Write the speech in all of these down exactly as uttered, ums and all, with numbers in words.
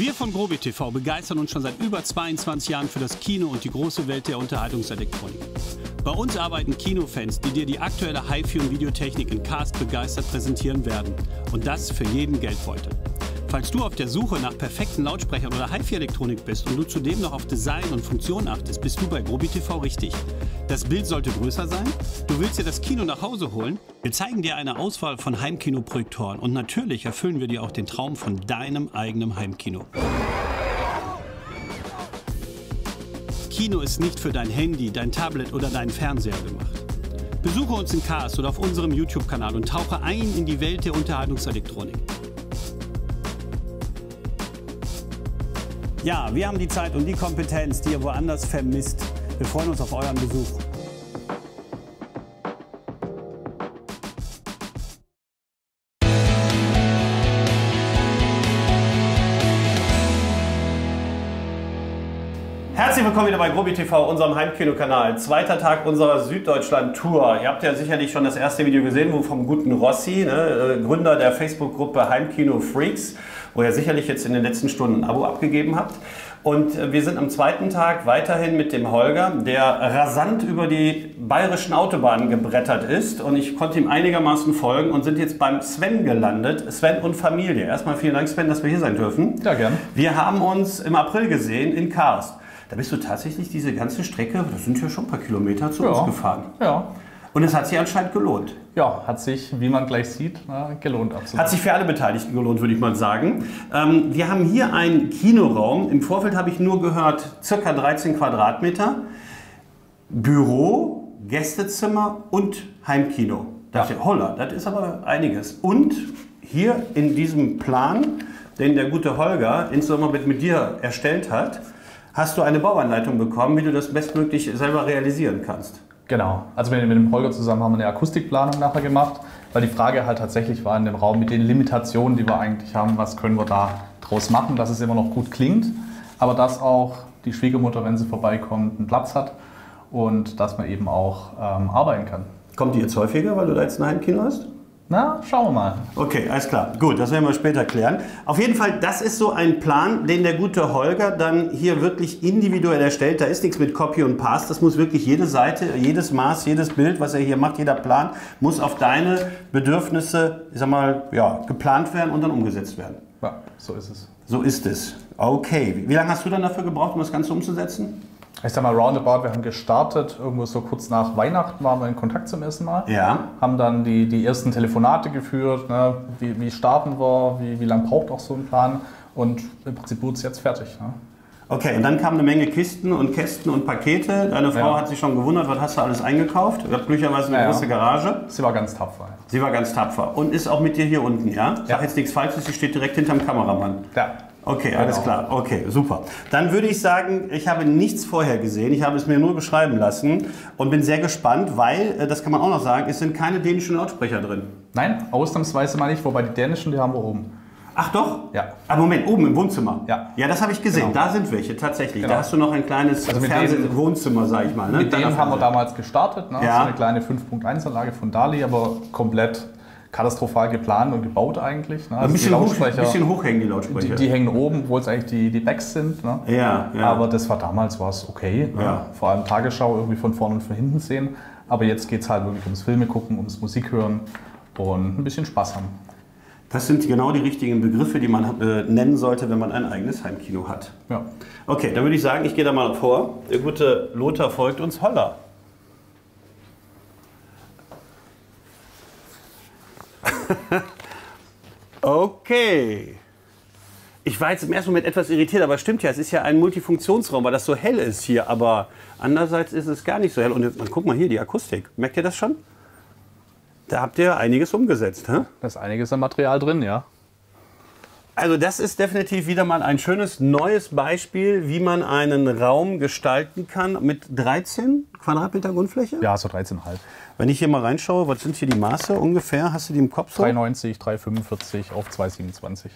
Wir von GroBiTV begeistern uns schon seit über zweiundzwanzig Jahren für das Kino und die große Welt der Unterhaltungselektronik. Bei uns arbeiten Kinofans, die dir die aktuelle HiFi- und Videotechnik in Cast begeistert präsentieren werden. Und das für jeden Geldbeutel. Falls du auf der Suche nach perfekten Lautsprechern oder HiFi-Elektronik bist und du zudem noch auf Design und Funktion achtest, bist du bei GroBiTV richtig. Das Bild sollte größer sein, du willst dir das Kino nach Hause holen, wir zeigen dir eine Auswahl von Heimkinoprojektoren und natürlich erfüllen wir dir auch den Traum von deinem eigenen Heimkino. Kino ist nicht für dein Handy, dein Tablet oder deinen Fernseher gemacht. Besuche uns in Cast oder auf unserem YouTube-Kanal und tauche ein in die Welt der Unterhaltungselektronik. Ja, wir haben die Zeit und die Kompetenz, die ihr woanders vermisst. Wir freuen uns auf euren Besuch. Herzlich willkommen wieder bei GroBiTV, unserem Heimkino-Kanal. Zweiter Tag unserer Süddeutschland-Tour. Ihr habt ja sicherlich schon das erste Video gesehen, wo vom guten Rossi, ne, Gründer der Facebook-Gruppe Heimkino Freaks, wo ihr sicherlich jetzt in den letzten Stunden ein Abo abgegeben habt. Und wir sind am zweiten Tag weiterhin mit dem Holger, der rasant über die bayerischen Autobahnen gebrettert ist. Und ich konnte ihm einigermaßen folgen und sind jetzt beim Sven gelandet. Sven und Familie. Erstmal vielen Dank, Sven, dass wir hier sein dürfen. Ja, gern. Wir haben uns im April gesehen in Cast. Da bist du tatsächlich diese ganze Strecke, das sind ja schon ein paar Kilometer, zu ja. uns gefahren. Ja. Und es hat sich anscheinend gelohnt. Ja, hat sich, wie man gleich sieht, gelohnt. Absolut. Hat sich für alle Beteiligten gelohnt, würde ich mal sagen. Ähm, wir haben hier einen Kinoraum. Im Vorfeld habe ich nur gehört, circa dreizehn Quadratmeter. Büro, Gästezimmer und Heimkino. Da Ja. dachte ich, holla, das ist aber einiges. Und hier in diesem Plan, den der gute Holger insbesondere mit, mit dir erstellt hat, hast du eine Bauanleitung bekommen, wie du das bestmöglich selber realisieren kannst. Genau. Also mit, mit dem Holger zusammen haben wir eine Akustikplanung nachher gemacht, weil die Frage halt tatsächlich war in dem Raum mit den Limitationen, die wir eigentlich haben, was können wir da draus machen, dass es immer noch gut klingt, aber dass auch die Schwiegermutter, wenn sie vorbeikommt, einen Platz hat und dass man eben auch ähm, arbeiten kann. Kommt die jetzt häufiger, weil du da jetzt ein Heimkino hast? Na, schauen wir mal. Okay, alles klar. Gut, das werden wir später klären. Auf jeden Fall, das ist so ein Plan, den der gute Holger dann hier wirklich individuell erstellt. Da ist nichts mit Copy und Paste. Das muss wirklich jede Seite, jedes Maß, jedes Bild, was er hier macht, jeder Plan, muss auf deine Bedürfnisse, ich sag mal, ja, geplant werden und dann umgesetzt werden. Ja, so ist es. So ist es. Okay. Wie lange hast du dann dafür gebraucht, um das Ganze umzusetzen? Ich sag mal roundabout, wir haben gestartet, irgendwo so kurz nach Weihnachten waren wir in Kontakt zum ersten Mal. Ja. Haben dann die, die ersten Telefonate geführt, ne? wie, wie starten wir, wie, wie lange braucht auch so ein Plan und im Prinzip wurde es jetzt fertig. Ne? Okay, und dann kamen eine Menge Kisten und Kästen und Pakete. Deine Frau Ja. hat sich schon gewundert, was hast du alles eingekauft? Du hast glücklicherweise eine Ja, ja. große Garage. Sie war ganz tapfer. Sie war ganz tapfer und ist auch mit dir hier unten, ja? Sag Ja. jetzt nichts Falsches, sie steht direkt hinterm Kameramann. Ja. Okay, alles Genau. klar. Okay, super. Dann würde ich sagen, ich habe nichts vorher gesehen. Ich habe es mir nur beschreiben lassen und bin sehr gespannt, weil, äh, das kann man auch noch sagen, es sind keine dänischen Lautsprecher drin. Nein, ausnahmsweise mal nicht, wobei die dänischen, die haben wir oben. Ach doch? Ja. Aber Moment, oben im Wohnzimmer? Ja. Ja, das habe ich gesehen. Genau. Da sind welche, tatsächlich. Genau. Da hast du noch ein kleines Also mit Fernseh-Wohnzimmer, sage ich mal. Ne? Mit denen Deiner haben wir Fernseher. damals gestartet, ne? Ja. So eine kleine fünf Punkt eins Anlage von Dali, aber komplett katastrophal geplant und gebaut eigentlich. Ne? Also Ein bisschen, die hoch, Lautsprecher, bisschen hoch hängen die Lautsprecher. Die, die hängen oben, obwohl es eigentlich die, die Backs sind. Ne? Ja, ja. Aber das war damals war's okay. Ne? Ja. Vor allem Tagesschau irgendwie von vorne und von hinten sehen. Aber jetzt geht es halt wirklich ums Filme gucken, ums Musik hören und ein bisschen Spaß haben. Das sind genau die richtigen Begriffe, die man äh, nennen sollte, wenn man ein eigenes Heimkino hat. Ja. Okay, dann würde ich sagen, ich gehe da mal vor. Der gute Lothar folgt uns. Holla. Okay. Ich war jetzt im ersten Moment etwas irritiert, aber stimmt ja, es ist ja ein Multifunktionsraum, weil das so hell ist hier. Aber andererseits ist es gar nicht so hell. Und jetzt, guck mal hier, die Akustik. Merkt ihr das schon? Da habt ihr einiges umgesetzt, hä? Da ist einiges an Material drin, ja. Also das ist definitiv wieder mal ein schönes neues Beispiel, wie man einen Raum gestalten kann mit dreizehn Quadratmeter Grundfläche. Ja, so dreizehn Komma fünf. Wenn ich hier mal reinschaue, was sind hier die Maße ungefähr? Hast du die im Kopf so? drei neunzig, drei fünfundvierzig auf zwei siebenundzwanzig.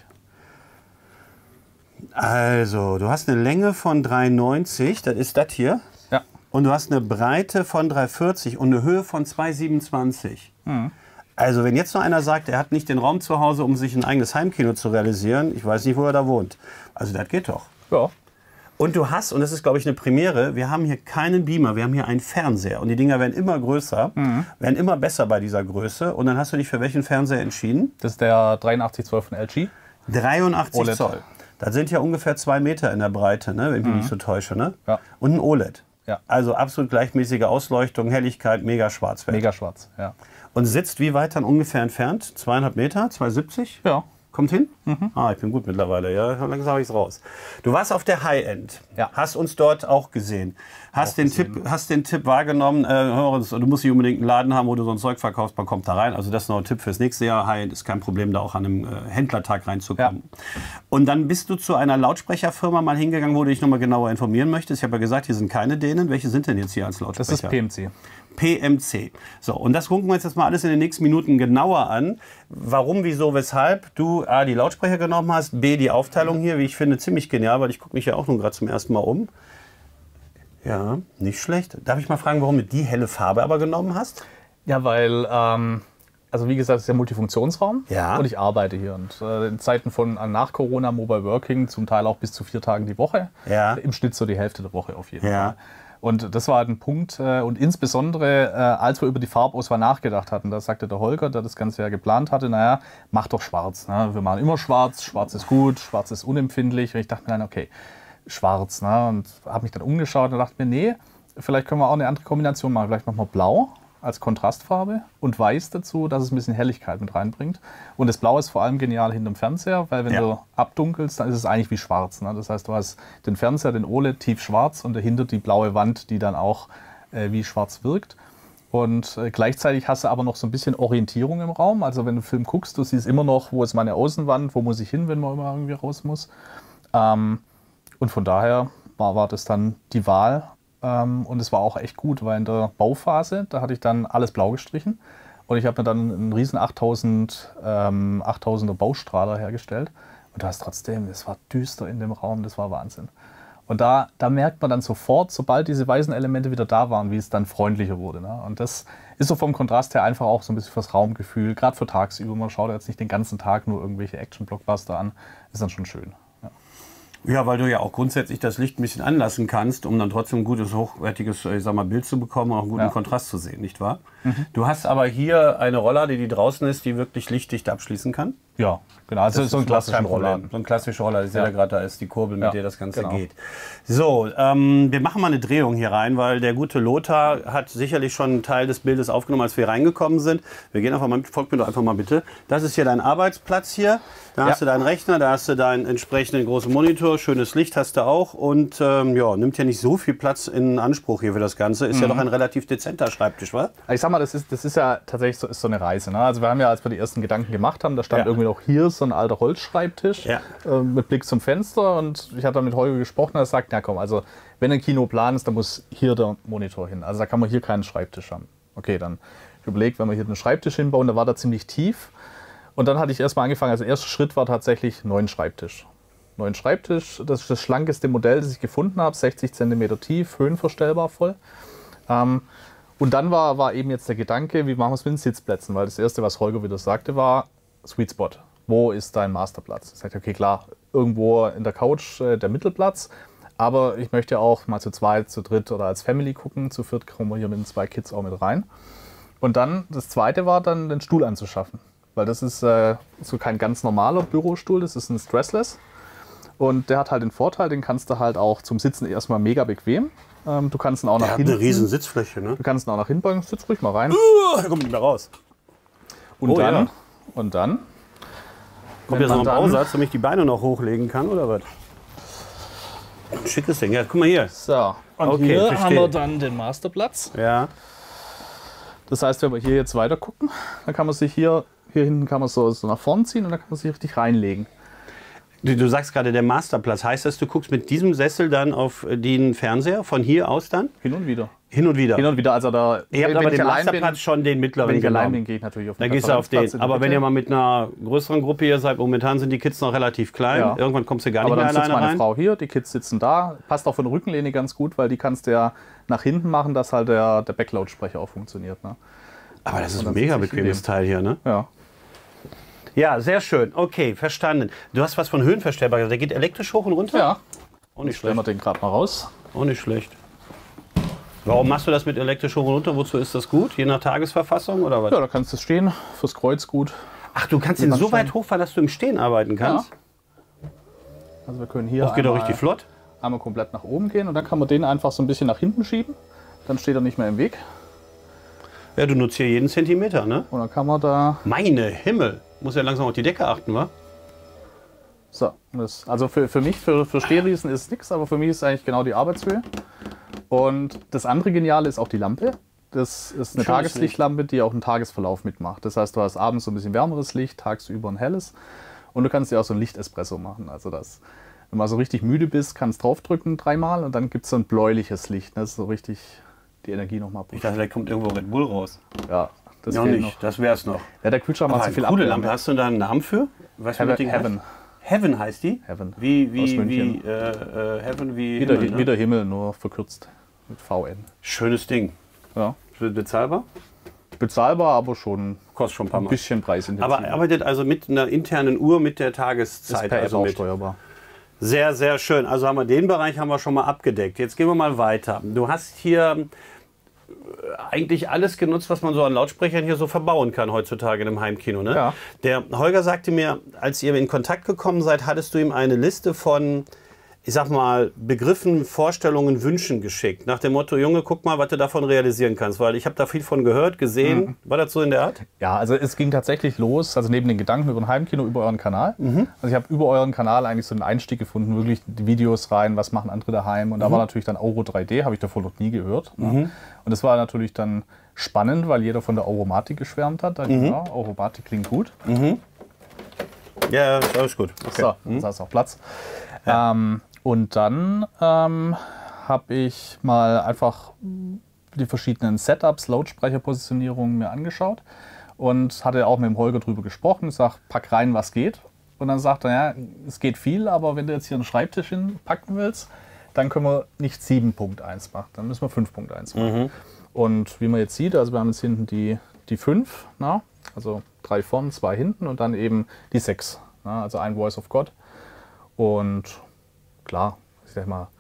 Also, du hast eine Länge von drei neunzig, das ist das hier. Ja. Und du hast eine Breite von drei vierzig und eine Höhe von zwei siebenundzwanzig. Mhm. Also wenn jetzt noch einer sagt, er hat nicht den Raum zu Hause, um sich ein eigenes Heimkino zu realisieren, ich weiß nicht, wo er da wohnt. Also das geht doch. Ja. Und du hast, und das ist, glaube ich, eine Premiere, wir haben hier keinen Beamer, wir haben hier einen Fernseher. Und die Dinger werden immer größer, mhm. werden immer besser bei dieser Größe. Und dann hast du dich für welchen Fernseher entschieden? Das ist der dreiundachtzig zwölf von L G. dreiundachtzig O L E D. Zoll. Das sind ja ungefähr zwei Meter in der Breite, ne? Wenn ich mich mhm. nicht so täusche. Ne? Ja. Und ein O L E D. Ja. Also absolut gleichmäßige Ausleuchtung, Helligkeit, mega schwarz. Mega schwarz, ja. Und sitzt wie weit dann ungefähr entfernt? zweieinhalb Meter, zweihundertsiebzig? Ja. Kommt hin? Mhm. Ah, ich bin gut mittlerweile, ja. Langsam habe ich es raus. Du warst auf der High-End. Ja. Hast uns dort auch gesehen. Hast, auch den, gesehen. Tipp, hast den Tipp wahrgenommen, äh, hör uns, du musst nicht unbedingt einen Laden haben, wo du so ein Zeug verkaufst, man kommt da rein. Also das ist noch ein Tipp fürs nächste Jahr. High-End ist kein Problem, da auch an einem äh, Händlertag reinzukommen. Ja. Und dann bist du zu einer Lautsprecherfirma mal hingegangen, wo du dich nochmal genauer informieren möchtest. Ich habe ja gesagt, hier sind keine Dänen. Welche sind denn jetzt hier als Lautsprecher? Das ist P M C. P M C. So, und das gucken wir uns jetzt mal alles in den nächsten Minuten genauer an. Warum, wieso, weshalb du A, die Lautsprecher genommen hast, B, die Aufteilung hier, wie ich finde, ziemlich genial, weil ich gucke mich ja auch nun gerade zum ersten Mal um. Ja, nicht schlecht. Darf ich mal fragen, warum du die helle Farbe aber genommen hast? Ja, weil, ähm, also wie gesagt, es ist ja Multifunktionsraum ja. und ich arbeite hier. Und äh, in Zeiten von äh, nach Corona, Mobile Working, zum Teil auch bis zu vier Tagen die Woche. Ja. Im Schnitt so die Hälfte der Woche auf jeden ja. Fall. Und das war halt ein Punkt. Und insbesondere, als wir über die Farbauswahl nachgedacht hatten, da sagte der Holger, der das Ganze ja geplant hatte, naja, mach doch schwarz. Ne? Wir machen immer schwarz, schwarz ist gut, schwarz ist unempfindlich. Und ich dachte mir dann, okay, schwarz. Ne? Und habe mich dann umgeschaut und dachte mir, nee, vielleicht können wir auch eine andere Kombination machen. Vielleicht machen wir blau als Kontrastfarbe und weiß dazu, dass es ein bisschen Helligkeit mit reinbringt. Und das Blau ist vor allem genial hinterm Fernseher, weil wenn ja. du abdunkelst, dann ist es eigentlich wie schwarz. Ne? Das heißt, du hast den Fernseher, den O L E D, tief schwarz und dahinter die blaue Wand, die dann auch äh, wie schwarz wirkt. Und äh, gleichzeitig hast du aber noch so ein bisschen Orientierung im Raum. Also wenn du Film guckst, du siehst immer noch, wo ist meine Außenwand, wo muss ich hin, wenn man immer irgendwie raus muss. Ähm, und von daher war, war das dann die Wahl. Ähm, und es war auch echt gut, weil in der Bauphase, da hatte ich dann alles blau gestrichen. Und ich habe mir dann einen riesen achttausend, ähm, achttausender Baustrahler hergestellt. Und da ist trotzdem, es war düster in dem Raum, das war Wahnsinn. Und da, da merkt man dann sofort, sobald diese weißen Elemente wieder da waren, wie es dann freundlicher wurde. Ne? Und das ist so vom Kontrast her einfach auch so ein bisschen fürs Raumgefühl, gerade für tagsüber. Man schaut jetzt nicht den ganzen Tag nur irgendwelche Action-Blockbuster an, ist dann schon schön. Ja. Ja, weil du ja auch grundsätzlich das Licht ein bisschen anlassen kannst, um dann trotzdem ein gutes, hochwertiges, ich sag mal, Bild zu bekommen und auch einen guten ja. Kontrast zu sehen, nicht wahr? Mhm. Du hast aber hier eine Rolllade, die draußen ist, die wirklich lichtdicht abschließen kann? Ja, genau. Also das so ein klassischer Roller. So ein klassischer Roller. Ich sehe ja gerade, da ist die Kurbel, mit ja, der das Ganze genau. geht. So, ähm, wir machen mal eine Drehung hier rein, weil der gute Lothar hat sicherlich schon einen Teil des Bildes aufgenommen, als wir reingekommen sind. Wir gehen einfach mal mit, folgt mir doch einfach mal bitte. Das ist hier dein Arbeitsplatz hier. Da ja. hast du deinen Rechner, da hast du deinen entsprechenden großen Monitor, schönes Licht hast du auch und ähm, ja, nimmt ja nicht so viel Platz in Anspruch hier für das Ganze. Ist mhm. ja doch ein relativ dezenter Schreibtisch, wa? Ich sag mal, das ist, das ist ja tatsächlich so, ist so eine Reise. Ne? Also wir haben ja, als wir die ersten Gedanken gemacht haben, da stand ja. irgendwie noch hier so ein alter Holzschreibtisch ja. äh, mit Blick zum Fenster und ich habe dann mit Holger gesprochen und er sagt, ja komm, also wenn ein Kino plan ist, dann muss hier der Monitor hin. Also da kann man hier keinen Schreibtisch haben. Okay, dann ich überlegt, wenn wir hier den Schreibtisch hinbauen, da war da ziemlich tief. Und dann hatte ich erstmal angefangen, also der erste Schritt war tatsächlich neuen Schreibtisch. Neuen Schreibtisch, das ist das schlankeste Modell, das ich gefunden habe, sechzig Zentimeter tief, höhenverstellbar voll. Ähm, und dann war, war eben jetzt der Gedanke, wie machen wir es mit den Sitzplätzen? Weil das erste, was Holger wieder sagte, war Sweet Spot. Wo ist dein Masterplatz? Ich sagte, okay, klar, irgendwo in der Couch äh, der Mittelplatz. Aber ich möchte auch mal zu zweit, zu dritt oder als Family gucken. Zu viert kommen wir hier mit den zwei Kids auch mit rein. Und dann, das zweite war dann, den Stuhl anzuschaffen. Weil das ist äh, so kein ganz normaler Bürostuhl, das ist ein Stressless. Und der hat halt den Vorteil, den kannst du halt auch zum Sitzen erstmal mega bequem. Ähm, du kannst ihn auch der nach hat hinten. Eine riesen Sitzfläche, ne? Du kannst ihn auch nach hinten beugen. Sitz ruhig mal rein. Uh, da kommt nicht mehr raus. Und oh, dann, ja. und dann. Kommt jetzt noch ein Bausatz, damit ich die Beine noch hochlegen kann, oder was? Ein schickes Ding. Ja, guck mal hier. So, und okay, hier verstehe. haben wir dann den Masterplatz. Ja. Das heißt, wenn wir hier jetzt weiter gucken, dann kann man sich hier, hier hinten kann man so, so nach vorn ziehen und dann kann man sich richtig reinlegen. Du, du sagst gerade der Masterplatz. Heißt das, du guckst mit diesem Sessel dann auf den Fernseher von hier aus dann? Hin und wieder. Hin und wieder? Hin und wieder. Also da, ihr habt aber den Masterplatz bin, schon den mittleren. Wenn ich genommen. allein bin, gehe ich natürlich auf den Dann gehst du auf den. Aber wenn ihr mal mit einer größeren Gruppe hier seid, momentan sind die Kids noch relativ klein. Ja. Irgendwann kommst du gar aber nicht mehr alleine rein. Aber dann sitzt meine Frau hier, die Kids sitzen da. Passt auch von der Rückenlehne ganz gut, weil die kannst du ja nach hinten machen, dass halt der, der Backlautsprecher auch funktioniert. Ne? Aber das ist ein mega bequemes Teil hier, ne? Ja. Ja, sehr schön. Okay, verstanden. Du hast was von Höhenverstellbar gesagt. Der geht elektrisch hoch und runter? Ja. Auch nicht Stellen wir schlecht. den gerade mal raus. Auch nicht schlecht. Warum machst du das mit elektrisch hoch und runter? Wozu ist das gut? Je nach Tagesverfassung oder was? Ja, da kannst du stehen, fürs Kreuz gut. Ach, du kannst den so weit hochfahren, dass du im Stehen arbeiten kannst? Ja. Also wir können hier Das geht doch einmal, richtig flott. einmal komplett nach oben gehen und dann kann man den einfach so ein bisschen nach hinten schieben. Dann steht er nicht mehr im Weg. Ja, du nutzt hier jeden Zentimeter, ne? Und dann kann man da... Meine Himmel! Muss ja langsam auf die Decke achten, wa? So, das, also für, für mich, für, für Stehriesen ist es nichts, aber für mich ist eigentlich genau die Arbeitshöhe. Und das andere Geniale ist auch die Lampe. Das ist eine Schönes Tageslichtlampe, die auch einen Tagesverlauf mitmacht. Das heißt, du hast abends so ein bisschen wärmeres Licht, tagsüber ein helles. Und du kannst dir auch so ein Lichtespresso machen. Also das, wenn du mal so richtig müde bist, kannst du draufdrücken dreimal und dann gibt es so ein bläuliches Licht. Das ist so richtig die Energie nochmal. Ich dachte, da kommt irgendwo Red Bull raus. Ja, das Noch fehlt nicht, noch. das wär's noch. Ja, der Kühlschrank Aber macht so eine viel coole Abwärme. Lampe. Hast du da einen Namen für? Weißt du, wie das Heaven. Ding Heaven. heißt? Heaven heißt die? Heaven. Wie, Aus wie, wie, München. äh, äh, Heaven wie Wie der, Himmel, ne? wie der Himmel, nur verkürzt mit V N. Schönes Ding. Ja. Bezahlbar? Bezahlbar, aber schon Kostet schon ein paar ein Mal. bisschen preisintensiv. Aber arbeitet also mit einer internen Uhr mit der ist Tageszeit. per App Also auch mit. steuerbar. Sehr, sehr schön. Also haben wir den Bereich haben wir schon mal abgedeckt. Jetzt gehen wir mal weiter. Du hast hier eigentlich alles genutzt, was man so an Lautsprechern hier so verbauen kann heutzutage in einem Heimkino. Ne? Ja. Der Holger sagte mir, als ihr in Kontakt gekommen seid, hattest du ihm eine Liste von, ich sag mal, Begriffen, Vorstellungen, Wünschen geschickt. Nach dem Motto, Junge, guck mal, was du davon realisieren kannst. Weil ich habe da viel von gehört, gesehen. Mhm. War das so in der Art? Ja, also es ging tatsächlich los, also neben den Gedanken über ein Heimkino, über euren Kanal. Mhm. Also ich habe über euren Kanal eigentlich so einen Einstieg gefunden, wirklich die Videos rein, was machen andere daheim. Und da Mhm. war natürlich dann Auro drei D, habe ich davor noch nie gehört. Mhm. Ne? Und das war natürlich dann spannend, weil jeder von der Auromatik geschwärmt hat. Da dachte ich, Mhm. ja, Auromatik klingt gut. Mhm. Ja, ist alles gut. Okay. So, dann ist auch Platz. Ja. Ähm, und dann ähm, habe ich mal einfach die verschiedenen Setups, Lautsprecherpositionierungen mir angeschaut und hatte auch mit dem Holger drüber gesprochen. Ich sage, pack rein, was geht. Und dann sagt er, ja, es geht viel, aber wenn du jetzt hier einen Schreibtisch hinpacken willst, dann können wir nicht sieben Punkt eins machen, dann müssen wir fünf Punkt eins machen. Mhm. Und wie man jetzt sieht, also wir haben jetzt hinten die, die fünf, na, also drei vorne, zwei hinten und dann eben die sechs, na, also ein Voice of God. Und klar, ich sag mal,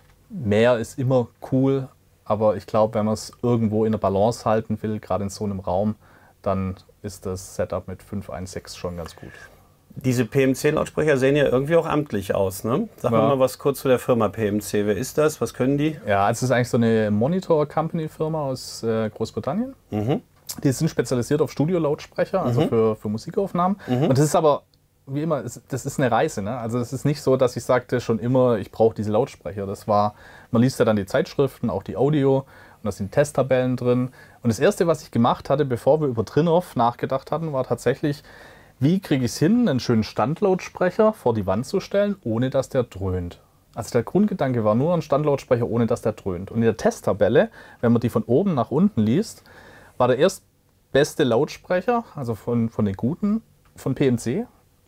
mehr ist immer cool, aber ich glaube, wenn man es irgendwo in der Balance halten will, gerade in so einem Raum, dann ist das Setup mit fünf eins sechs schon ganz gut. Diese P M C-Lautsprecher sehen ja irgendwie auch amtlich aus, ne? Sag Ja. mal was kurz zu der Firma P M C. Wer ist das? Was können die? Ja, also es ist eigentlich so eine Monitor-Company-Firma aus äh, Großbritannien. Mhm. Die sind spezialisiert auf Studio-Lautsprecher, also Mhm. für, für Musikaufnahmen. Mhm. Und das ist aber, wie immer, es- das ist eine Reise. Ne? Also es ist nicht so, dass ich sagte schon immer, ich brauche diese Lautsprecher. Das war, man liest ja dann die Zeitschriften, auch die Audio, und da sind Testtabellen drin. Und das Erste, was ich gemacht hatte, bevor wir über Trinov nachgedacht hatten, war tatsächlich, wie kriege ich es hin, einen schönen Standlautsprecher vor die Wand zu stellen, ohne dass der dröhnt. Also der Grundgedanke war nur ein Standlautsprecher, ohne dass der dröhnt. Und in der Testtabelle, wenn man die von oben nach unten liest, war der erstbeste Lautsprecher, also von, von den guten, von P M C,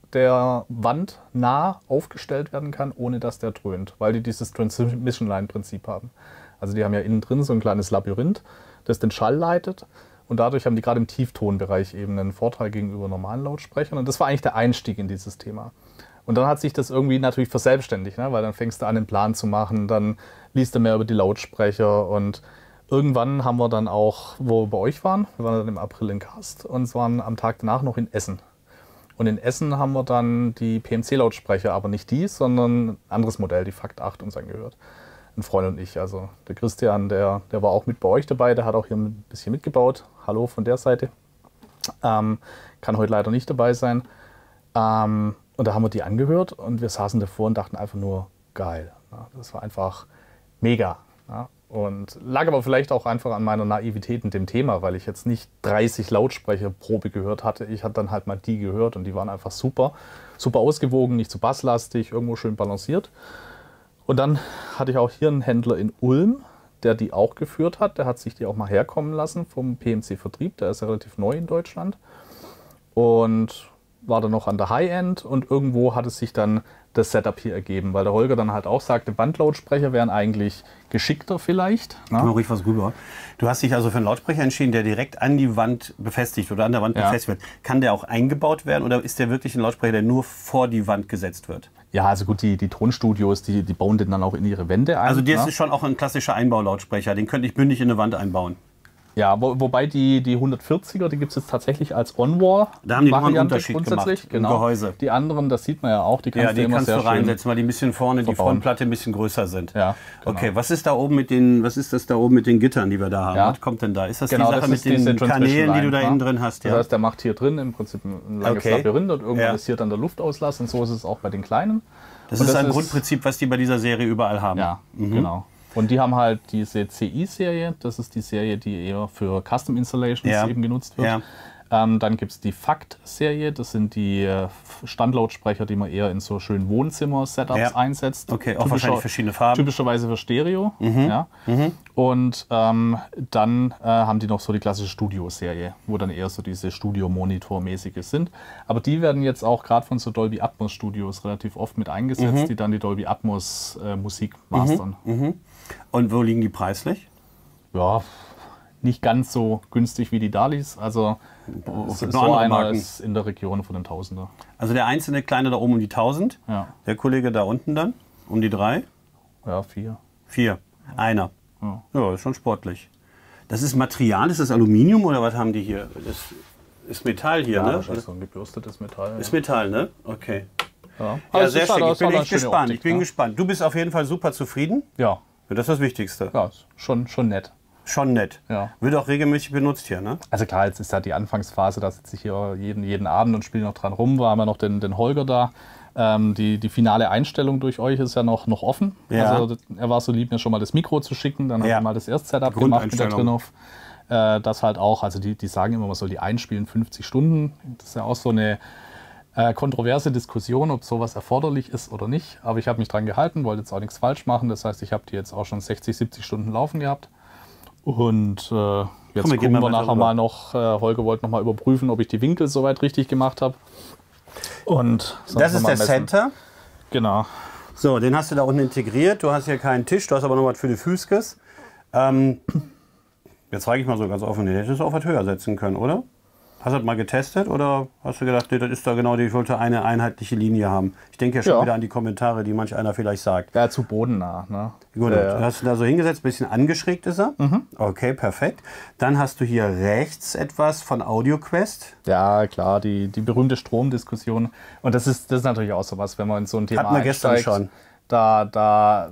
der wandnah aufgestellt werden kann, ohne dass der dröhnt, weil die dieses Transmission Line Prinzip haben. Also die haben ja innen drin so ein kleines Labyrinth, das den Schall leitet. Und dadurch haben die gerade im Tieftonbereich eben einen Vorteil gegenüber normalen Lautsprechern. Und das war eigentlich der Einstieg in dieses Thema. Und dann hat sich das irgendwie natürlich verselbstständigt, ne? Weil dann fängst du an, einen Plan zu machen, dann liest du mehr über die Lautsprecher und irgendwann haben wir dann auch, wo wir bei euch waren, wir waren dann im April in Karst und waren am Tag danach noch in Essen. Und in Essen haben wir dann die P M C-Lautsprecher, aber nicht die, sondern ein anderes Modell, die Fakt acht, uns angehört. Ein Freund und ich, also der Christian, der, der war auch mit bei euch dabei, der hat auch hier ein bisschen mitgebaut. Hallo von der Seite. Ähm, kann heute leider nicht dabei sein. Ähm, und da haben wir die angehört und wir saßen davor und dachten einfach nur, geil. Ja, das war einfach mega. Ja. Und lag aber vielleicht auch einfach an meiner Naivität in dem Thema, weil ich jetzt nicht dreißig Lautsprecherprobe gehört hatte. Ich hatte dann halt mal die gehört und die waren einfach super. Super ausgewogen, nicht zu basslastig, irgendwo schön balanciert. Und dann hatte ich auch hier einen Händler in Ulm, der die auch geführt hat. Der hat sich die auch mal herkommen lassen vom P M C-Vertrieb. Der ist ja relativ neu in Deutschland. Und war dann noch an der High-End und irgendwo hat es sich dann das Setup hier ergeben, weil der Holger dann halt auch sagte, Wandlautsprecher wären eigentlich geschickter vielleicht. Ne? Mal ruhig was rüber. Du hast dich also für einen Lautsprecher entschieden, der direkt an die Wand befestigt oder an der Wand ja. befestigt wird. Kann der auch eingebaut werden oder ist der wirklich ein Lautsprecher, der nur vor die Wand gesetzt wird? Ja, also gut, die, die Tonstudios, die, die bauen den dann auch in ihre Wände ein. Also das ne? ist schon auch ein klassischer Einbaulautsprecher, den könnte ich bündig in eine Wand einbauen. Ja, wo, wobei die, die hundertvierziger, die gibt es jetzt tatsächlich als On-Wall. Da haben die nochmal einen Unterschied grundsätzlich gemacht, genau. Im Gehäuse. Die anderen, das sieht man ja auch, die kannst ja, die du immer kannst sehr du reinsetzen, schön weil die ein bisschen vorne, verbauen. Die Frontplatte ein bisschen größer sind. Ja, genau. Okay, was ist da oben mit den, was ist das da oben mit den Gittern, die wir da haben? Ja. Was kommt denn da? Ist das genau, die Sache das mit den Kanälen, die du da innen drin hast? Ja? Das heißt, der macht hier drin im Prinzip ein langes okay. Labyrinth und irgendwann ja. ist hier dann der Luftauslass und so ist es auch bei den kleinen. Das und ist das ein ist Grundprinzip, was die bei dieser Serie überall haben. Ja, mhm. genau. Und die haben halt diese C I-Serie, das ist die Serie, die eher für Custom Installations ja. eben genutzt wird. Ja. Ähm, dann gibt es die Fakt-Serie, das sind die äh, Standlautsprecher, die man eher in so schönen Wohnzimmer-Setups ja. einsetzt. Okay, auch wahrscheinlich verschiedene Farben. Typischerweise für Stereo. Mhm. Ja. Mhm. Und ähm, dann äh, haben die noch so die klassische Studio-Serie, wo dann eher so diese Studio-Monitor-mäßige sind. Aber die werden jetzt auch gerade von so Dolby Atmos-Studios relativ oft mit eingesetzt, mhm. die dann die Dolby Atmos-Musik äh, mastern. Mhm. Mhm. Und wo liegen die preislich? Ja, nicht ganz so günstig wie die Dalis. Also Boah, so, so einer ist in der Region von den Tausender. Also der einzelne kleine da oben um die tausend, ja. der Kollege da unten dann um die drei? Ja, vier. Vier, einer. Ja, ja, ist schon sportlich. Das ist Material, ist das Aluminium oder was haben die hier? Das ist Metall hier, ja, ne? Das ist so ein gebürstetes Metall. Ist ja. Metall, ne? Okay. Ja, ja also sehr schick. Ich bin echt gespannt. Optik, ich bin ja. gespannt. Du bist auf jeden Fall super zufrieden. Ja. Das ist das Wichtigste. Ja, schon, schon nett. Schon nett. Ja. Wird auch regelmäßig benutzt hier, ne? Also klar, jetzt ist ja die Anfangsphase, da sitze ich hier jeden, jeden Abend und spiele noch dran rum. Wir haben ja noch den, den Holger da. Ähm, die, die finale Einstellung durch euch ist ja noch, noch offen. Ja. Also er war so lieb, mir schon mal das Mikro zu schicken. Dann ja. haben wir mal das erste Setup gemacht mit der Trinov. Äh, das halt auch, also die, die sagen immer, man soll die einspielen, fünfzig Stunden. Das ist ja auch so eine äh, kontroverse Diskussion, ob sowas erforderlich ist oder nicht. Aber ich habe mich dran gehalten, wollte jetzt auch nichts falsch machen. Das heißt, ich habe die jetzt auch schon sechzig, siebzig Stunden laufen gehabt. Und äh, jetzt Komm, wir gucken wir nachher rüber. mal noch, äh, Holger wollte noch mal überprüfen, ob ich die Winkel soweit richtig gemacht habe. Und das ist der messen. Center. Genau. So, den hast du da unten integriert. Du hast hier keinen Tisch, du hast aber noch was für die Füßkes. Ähm, jetzt frage ich mal so ganz offen, den hättest du auf was höher setzen können, oder? Hast du das mal getestet oder hast du gedacht, nee, das ist da genau, die, ich wollte eine einheitliche Linie haben? Ich denke ja schon ja. wieder an die Kommentare, die manch einer vielleicht sagt. Ja, zu bodennah. Ne? Gut, ja, ja. hast du da so hingesetzt, ein bisschen angeschrägt ist er. Mhm. Okay, perfekt. Dann hast du hier rechts etwas von AudioQuest. Ja, klar, die, die berühmte Stromdiskussion. Und das ist, das ist natürlich auch sowas, wenn man in so ein Thema Hatten wir gestern schon. Da, da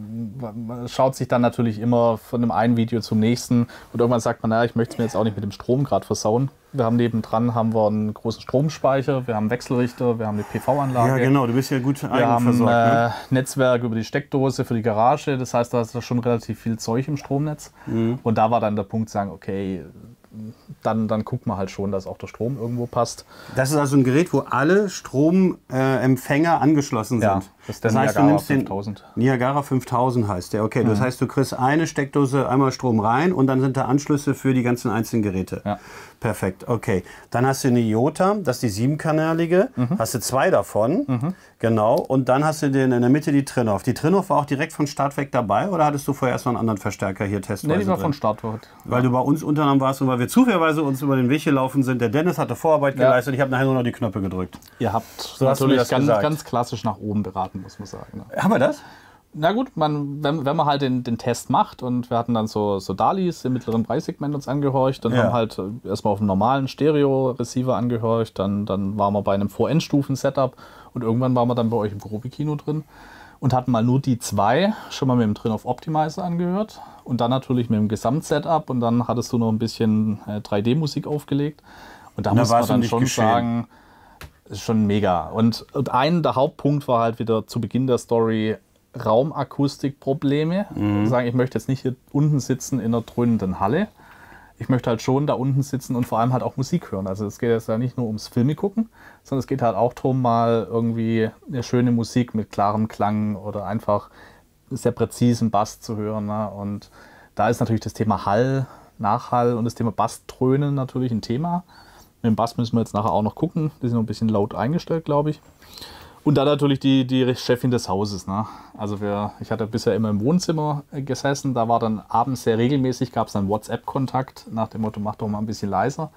schaut sich dann natürlich immer von dem einen Video zum nächsten und irgendwann sagt man, naja, ich möchte es mir jetzt auch nicht mit dem Strom gerade versauen. Wir haben nebendran haben wir einen großen Stromspeicher, wir haben einen Wechselrichter, wir haben eine P V-Anlage. Ja genau, du bist ja gut eigenversorgt. Wir haben äh, ne? Netzwerk über die Steckdose für die Garage, das heißt, da ist schon relativ viel Zeug im Stromnetz. Mhm. Und da war dann der Punkt, sagen, okay, dann, dann guckt man halt schon, dass auch der Strom irgendwo passt. Das ist also ein Gerät, wo alle Stromempfänger äh, angeschlossen sind. Ja, das ist der das heißt, Niagara du nimmst den fünftausend. Niagara fünftausend heißt der. Okay, mhm. das heißt, du kriegst eine Steckdose, einmal Strom rein und dann sind da Anschlüsse für die ganzen einzelnen Geräte. Ja. Perfekt, okay. Dann hast du eine IOTA, das ist die siebenkanalige. Mhm. Hast du zwei davon. Mhm. Genau. Und dann hast du den in der Mitte die Trinov. Die Trinov war auch direkt von Start weg dabei oder hattest du vorher erst noch einen anderen Verstärker hier testweise? Nee, die war drin? von Start weg. Weil du bei uns untereinander warst und weil wir zufälligerweise uns über den Weg gelaufen sind. Der Dennis hatte Vorarbeit Ja. geleistet und ich habe nachher nur noch die Knöpfe gedrückt. Ihr habt So hast du mir natürlich das ganz, gesagt. ganz klassisch nach oben beraten, muss man sagen. Ne? Haben wir das? Na gut, man, wenn, wenn man halt den, den Test macht und wir hatten dann so, so Dalis im mittleren Preissegment uns angehorcht, dann Ja. haben halt erstmal auf einem normalen Stereo-Receiver angehorcht, dann, dann waren wir bei einem Vor-Endstufen-Setup und irgendwann waren wir dann bei euch im Grobi-Kino drin und hatten mal nur die zwei schon mal mit dem Trinov Optimizer angehört und dann natürlich mit dem Gesamtsetup und dann hattest du noch ein bisschen äh, drei D-Musik aufgelegt und da Und da muss man war's um dann dich schon geschehen. sagen, ist schon mega. Und, und ein der Hauptpunkt war halt wieder zu Beginn der Story Raumakustikprobleme. Mhm. Sagen, ich möchte jetzt nicht hier unten sitzen in einer dröhnenden Halle. Ich möchte halt schon da unten sitzen und vor allem halt auch Musik hören. Also es geht jetzt ja nicht nur ums Filme gucken, sondern es geht halt auch darum, mal irgendwie eine schöne Musik mit klarem Klang oder einfach sehr präzisen Bass zu hören. Ne? Und da ist natürlich das Thema Hall, Nachhall und das Thema Bassdröhnen natürlich ein Thema. Mit dem Bass müssen wir jetzt nachher auch noch gucken. Die sind noch ein bisschen laut eingestellt, glaube ich. Und dann natürlich die, die Chefin des Hauses. Ne? Also wir, ich hatte bisher immer im Wohnzimmer gesessen. Da war dann abends sehr regelmäßig, gab es dann WhatsApp-Kontakt nach dem Motto, mach doch mal ein bisschen leiser.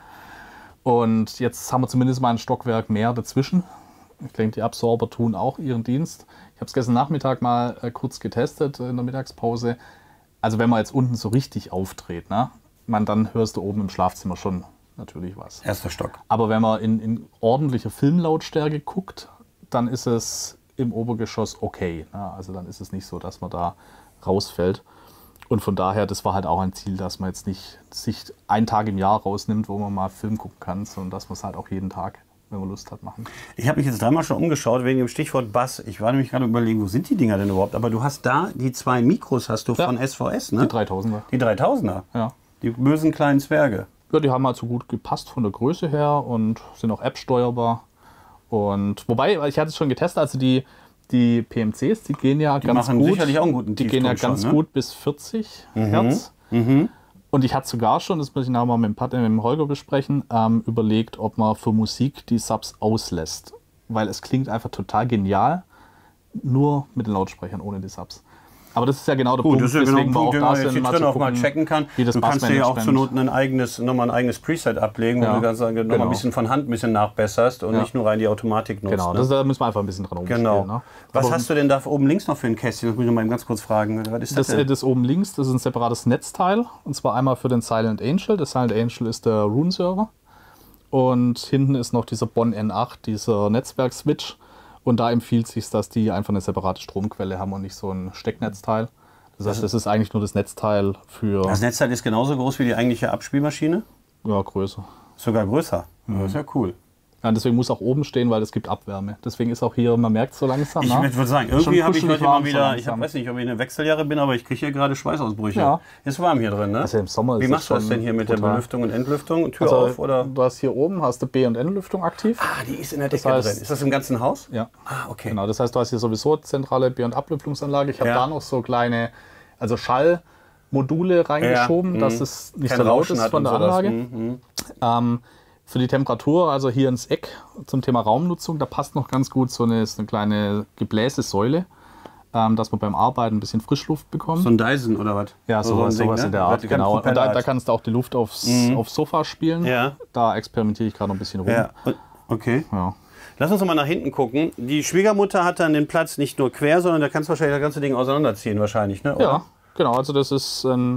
Und jetzt haben wir zumindest mal ein Stockwerk mehr dazwischen. Ich denke, die Absorber tun auch ihren Dienst. Ich habe es gestern Nachmittag mal äh, kurz getestet in der Mittagspause. Also wenn man jetzt unten so richtig aufdreht, ne, man, dann hörst du oben im Schlafzimmer schon natürlich was. Erster Stock. Aber wenn man in, in ordentlicher Filmlautstärke guckt, dann ist es im Obergeschoss okay. Ne? Also dann ist es nicht so, dass man da rausfällt. Und von daher, das war halt auch ein Ziel, dass man jetzt nicht sich einen Tag im Jahr rausnimmt, wo man mal Film gucken kann, sondern dass man es halt auch jeden Tag, wenn man Lust hat, machen. Ich habe mich jetzt dreimal schon umgeschaut wegen dem Stichwort Bass. Ich war nämlich gerade überlegen, wo sind die Dinger denn überhaupt? Aber du hast da die zwei Mikros hast du ja. von S V S, ne? Die dreitausender. Die dreitausender? Ja. Die bösen kleinen Zwerge. Ja, die haben halt so gut gepasst von der Größe her und sind auch App-steuerbar. Und wobei, ich hatte es schon getestet, also die, die P M Cs, die gehen ja die ganz machen gut. Sicherlich auch einen guten Die gehen ja ganz schon, ne? gut bis vierzig mhm. Hertz. Mhm. Und ich hatte sogar schon, das muss ich nachher mal mit dem, Pat, mit dem Holger besprechen, ähm, überlegt, ob man für Musik die Subs auslässt. Weil es klingt einfach total genial, nur mit den Lautsprechern, ohne die Subs. Aber das ist ja genau der Gut, Punkt, das ist ja genau ein Punkt, den man jetzt hier drin auch mal checken kann. Wie das du kannst dir ja auch zur Not ein eigenes, nochmal ein eigenes Preset ablegen, ja, wo du ganz genau. nochmal ein bisschen von Hand ein bisschen nachbesserst und ja. nicht nur rein die Automatik nutzt. Genau, ne? das, da müssen wir einfach ein bisschen dran umspielen. Genau. Ne? Was Aber hast du denn da oben links noch für ein Kästchen? Das muss ich noch mal ganz kurz fragen. Was ist das, das, denn? das oben links, das ist ein separates Netzteil. Und zwar einmal für den Silent Angel. Der Silent Angel ist der Rune-Server. Und hinten ist noch dieser Bonn N acht, dieser Netzwerk-Switch. Und da empfiehlt es sich, dass die einfach eine separate Stromquelle haben und nicht so ein Stecknetzteil. Das heißt, das ist eigentlich nur das Netzteil für... Das Netzteil ist genauso groß wie die eigentliche Abspielmaschine? Ja, größer. Sogar größer? Mhm. Das ist ja cool. Ja, deswegen muss auch oben stehen, weil es gibt Abwärme. Deswegen ist auch hier, man merkt es so langsam. Ich ne? würde sagen, irgendwie habe ich heute mal wieder, so ich hab, weiß nicht, ob ich in der Wechseljahre bin, aber ich kriege hier gerade Schweißausbrüche. Ja. Ist warm hier drin, ne? Also im Sommer ist Wie machst du das denn hier mit brutal. der Belüftung und Entlüftung? Tür also, auf, oder? Du hast hier oben hast du B- und N-Lüftung aktiv. Ah, die ist in der Decke das heißt, drin. Ist das im ganzen Haus? Ja. Ah, okay. Genau, das heißt, du hast hier sowieso zentrale B- und Ablüftungsanlage. Ich habe ja. da noch so kleine, also Schallmodule reingeschoben, ja. dass mhm. es nicht Kein so laut Rauschen ist von der so Anlage. Mhm. Ähm, Für die Temperatur, also hier ins Eck zum Thema Raumnutzung, da passt noch ganz gut so eine, so eine kleine Gebläsesäule, ähm, dass man beim Arbeiten ein bisschen Frischluft bekommt. So ein Dyson oder was? Ja, so, sowas, Ding, sowas ne? in der Art, genau. Und da, da kannst du auch die Luft aufs, mhm. aufs Sofa spielen. Ja. Da experimentiere ich gerade noch ein bisschen rum. Ja. Okay. Ja. Lass uns noch mal nach hinten gucken. Die Schwiegermutter hat dann den Platz nicht nur quer, sondern da kannst du wahrscheinlich das ganze Ding auseinanderziehen wahrscheinlich, ne? Oder? Ja, genau. Also das ist ein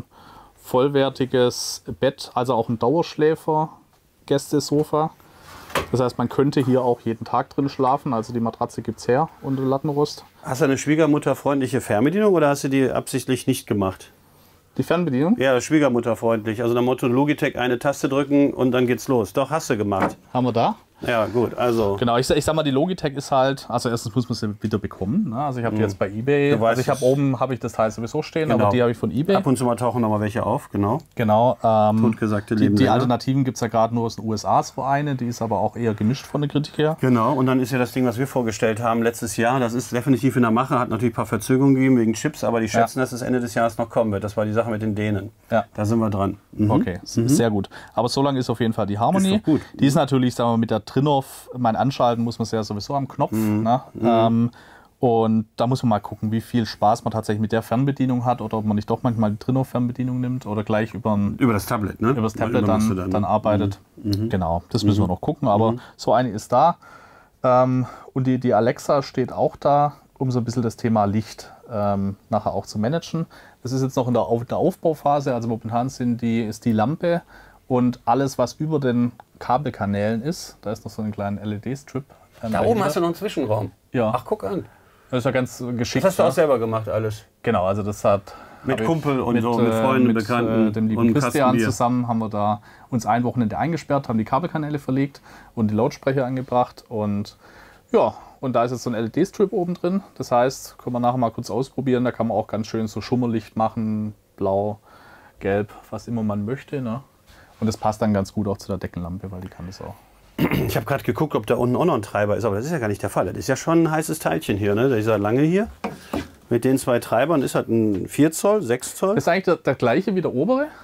vollwertiges Bett, also auch ein Dauerschläfer. Gästesofa. Das heißt, man könnte hier auch jeden Tag drin schlafen. Also die Matratze gibt es her und Lattenrost. Hast du eine schwiegermutterfreundliche Fernbedienung oder hast du die absichtlich nicht gemacht? Die Fernbedienung? Ja, schwiegermutterfreundlich. Also nach Motto Logitech eine Taste drücken und dann geht's los. Doch, hast du gemacht. Haben wir da? Ja, gut, also. Genau, ich, ich sag mal, die Logitech ist halt, also erstens muss man sie wieder bekommen. Ne? Also ich habe die jetzt bei eBay. Du weißt also ich habe oben habe ich das Teil sowieso stehen, genau. aber die habe ich von eBay. Ab und zu mal tauchen noch mal welche auf, genau. Genau. Ähm, Totgesagte die, Leben. die Alternativen gibt es ja gerade nur aus den U S A so eine, die ist aber auch eher gemischt von der Kritik her. Genau, und dann ist ja das Ding, was wir vorgestellt haben letztes Jahr, das ist definitiv in der Mache, hat natürlich ein paar Verzögerungen gegeben wegen Chips, aber die schätzen, ja. dass es Ende des Jahres noch kommen wird. Das war die Sache mit den Dänen. Ja. Da sind wir dran. Mhm. Okay, mhm. sehr gut. Aber so lange ist auf jeden Fall die Harmony. Ist doch gut. Die ist natürlich, sagen wir mal, mit der Trinnov, mein Anschalten muss man es ja sowieso am Knopf. Mhm. Ne? Mhm. Ähm, und da muss man mal gucken, wie viel Spaß man tatsächlich mit der Fernbedienung hat oder ob man nicht doch manchmal die Trinnov-Fernbedienung nimmt oder gleich über, ein, über das Tablet, ne? über das Tablet über dann, dann, dann arbeitet. Mhm. Genau, das müssen mhm. wir noch gucken, aber mhm. so eine ist da. Ähm, und die, die Alexa steht auch da, um so ein bisschen das Thema Licht ähm, nachher auch zu managen. Das ist jetzt noch in der, Auf der Aufbauphase, also momentan sind die, ist die Lampe und alles, was über den Kabelkanälen ist, da ist noch so ein kleiner L E D-Strip. Ähm, da oben hast du noch einen Zwischenraum. Ja. Ach, guck an. Das ist ja ganz geschickt. Das hast du auch selber gemacht alles? Genau, also das hat... Mit Kumpel und mit, so, mit Freunden, mit, Bekannten. Äh, dem lieben Christian zusammen haben wir da uns ein Wochenende eingesperrt, haben die Kabelkanäle verlegt und die Lautsprecher angebracht und ja, und da ist jetzt so ein L E D-Strip oben drin. Das heißt, können wir nachher mal kurz ausprobieren, da kann man auch ganz schön so Schummerlicht machen, blau, gelb, was immer man möchte, ne? Und das passt dann ganz gut auch zu der Deckenlampe, weil die kann das auch. Ich habe gerade geguckt, ob da unten auch noch ein Treiber ist, aber das ist ja gar nicht der Fall. Das ist ja schon ein heißes Teilchen hier, ne? Dieser lange hier. Mit den zwei Treibern ist halt ein vier Zoll, sechs Zoll. Das ist eigentlich der, der gleiche wie der obere.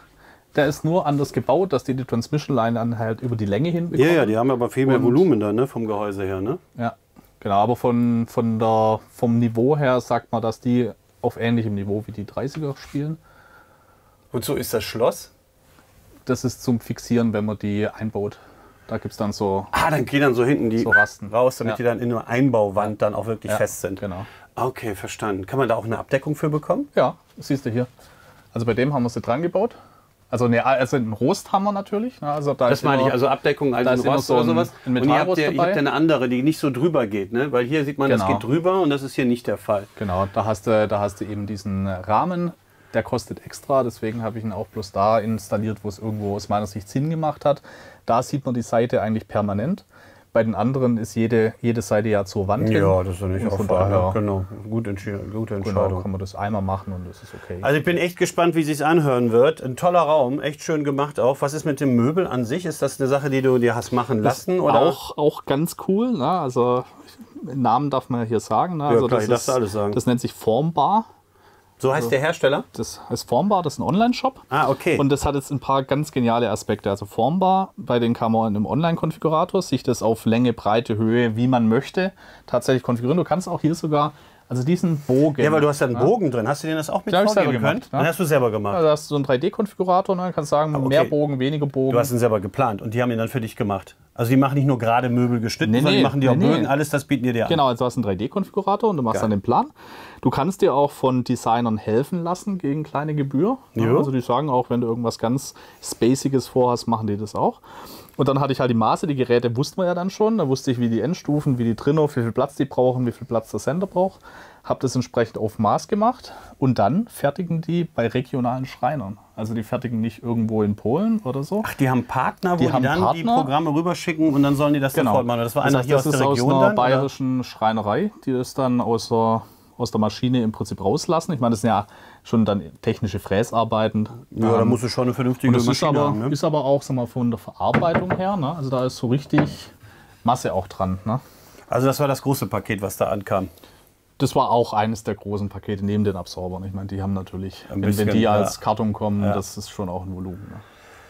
Der ist nur anders gebaut, dass die die Transmission Line dann halt über die Länge hinbekommen. Ja, ja, die haben aber viel mehr Und, Volumen dann, ne, vom Gehäuse her, ne? Ja, genau. Aber von, von der, vom Niveau her sagt man, dass die auf ähnlichem Niveau wie die dreißiger spielen. Und so ist das Schloss? Das ist zum Fixieren, wenn man die einbaut. Da gibt es dann so. Ah, dann gehen dann so hinten die so Rasten raus, damit ja. die dann in einer Einbauwand dann auch wirklich ja, fest sind. Genau. Okay, verstanden. Kann man da auch eine Abdeckung für bekommen? Ja, das siehst du hier. Also bei dem haben wir sie dran gebaut. Also, ne, also einen Rost haben wir natürlich. Also da Das meine ich, also Abdeckung, also ein Rost so oder sowas. Ein und ihr habt, Metallrost ja, ihr habt ja eine andere, die nicht so drüber geht, ne? Weil hier sieht man, genau. das geht drüber und das ist hier nicht der Fall. Genau, da hast du, da hast du eben diesen Rahmen, der kostet extra, deswegen habe ich ihn auch bloß da installiert, wo es irgendwo aus meiner Sicht Sinn gemacht hat. Da sieht man die Seite eigentlich permanent. Bei den anderen ist jede, jede Seite ja zur Wand hin. Ja, das ist ja nicht und von auffallend. daher, Genau, gute, Entscheidung, gute Entscheidung. Genau, kann man das einmal machen und das ist okay. Also ich bin echt gespannt, wie es sich anhören wird. Ein toller Raum, echt schön gemacht auch. Was ist mit dem Möbel an sich? Ist das eine Sache, die du dir hast machen lassen? Oder? Auch, auch ganz cool. Ne? Also Namen darf man ja hier sagen. Ne? Ja, also klar, das ich darf ist, da alles sagen. Das nennt sich Formbar. So heißt der Hersteller? Das heißt Formbar, das ist ein Online-Shop. Ah, okay. Und das hat jetzt ein paar ganz geniale Aspekte. Also Formbar, bei denen kann man in einem Online-Konfigurator sich das auf Länge, Breite, Höhe, wie man möchte, tatsächlich konfigurieren. Du kannst auch hier sogar, also diesen Bogen. Ja, weil du hast ja einen Bogen ja. drin. Hast du den das auch mit vorgeben können? Dann hast du selber gemacht. Also hast du so einen drei D-Konfigurator, ne? Kannst sagen, okay. mehr Bogen, weniger Bogen. Du hast ihn selber geplant und die haben ihn dann für dich gemacht. Also die machen nicht nur gerade Möbel geschnitten, nee, sondern die machen die auch nee, Bögen, alles, das bieten die dir an. Genau, also du hast einen drei D-Konfigurator und du machst Geil. dann den Plan. Du kannst dir auch von Designern helfen lassen gegen kleine Gebühr. Ja. Also die sagen auch, wenn du irgendwas ganz Spaciges vorhast, machen die das auch. Und dann hatte ich halt die Maße, die Geräte wussten wir ja dann schon. Da wusste ich, wie die Endstufen, wie die Trinov, wie viel Platz die brauchen, wie viel Platz der Sender braucht. Habe das entsprechend auf Maß gemacht und dann fertigen die bei regionalen Schreinern. Also die fertigen nicht irgendwo in Polen oder so. Ach, die haben Partner, wo die, die haben dann Partner. die Programme rüberschicken und dann sollen die das genau. sofort machen. Das war das einer heißt, hier das aus der ist Region aus einer dann, bayerischen oder? Schreinerei, die das dann aus der, aus der Maschine im Prinzip rauslassen. Ich meine, das sind ja schon dann technische Fräsarbeiten. Ja, ähm, da musst du schon eine vernünftige das Maschine ist aber, haben. Ne? Ist aber auch sag mal, von der Verarbeitung her, ne? Also da ist so richtig Masse auch dran. Ne? Also das war das große Paket, was da ankam. Das war auch eines der großen Pakete neben den Absorbern. Ich meine, die haben natürlich, Ein wenn, bisschen, wenn die ja. als Karton kommen, ja. das ist schon auch ein Volumen. Ne?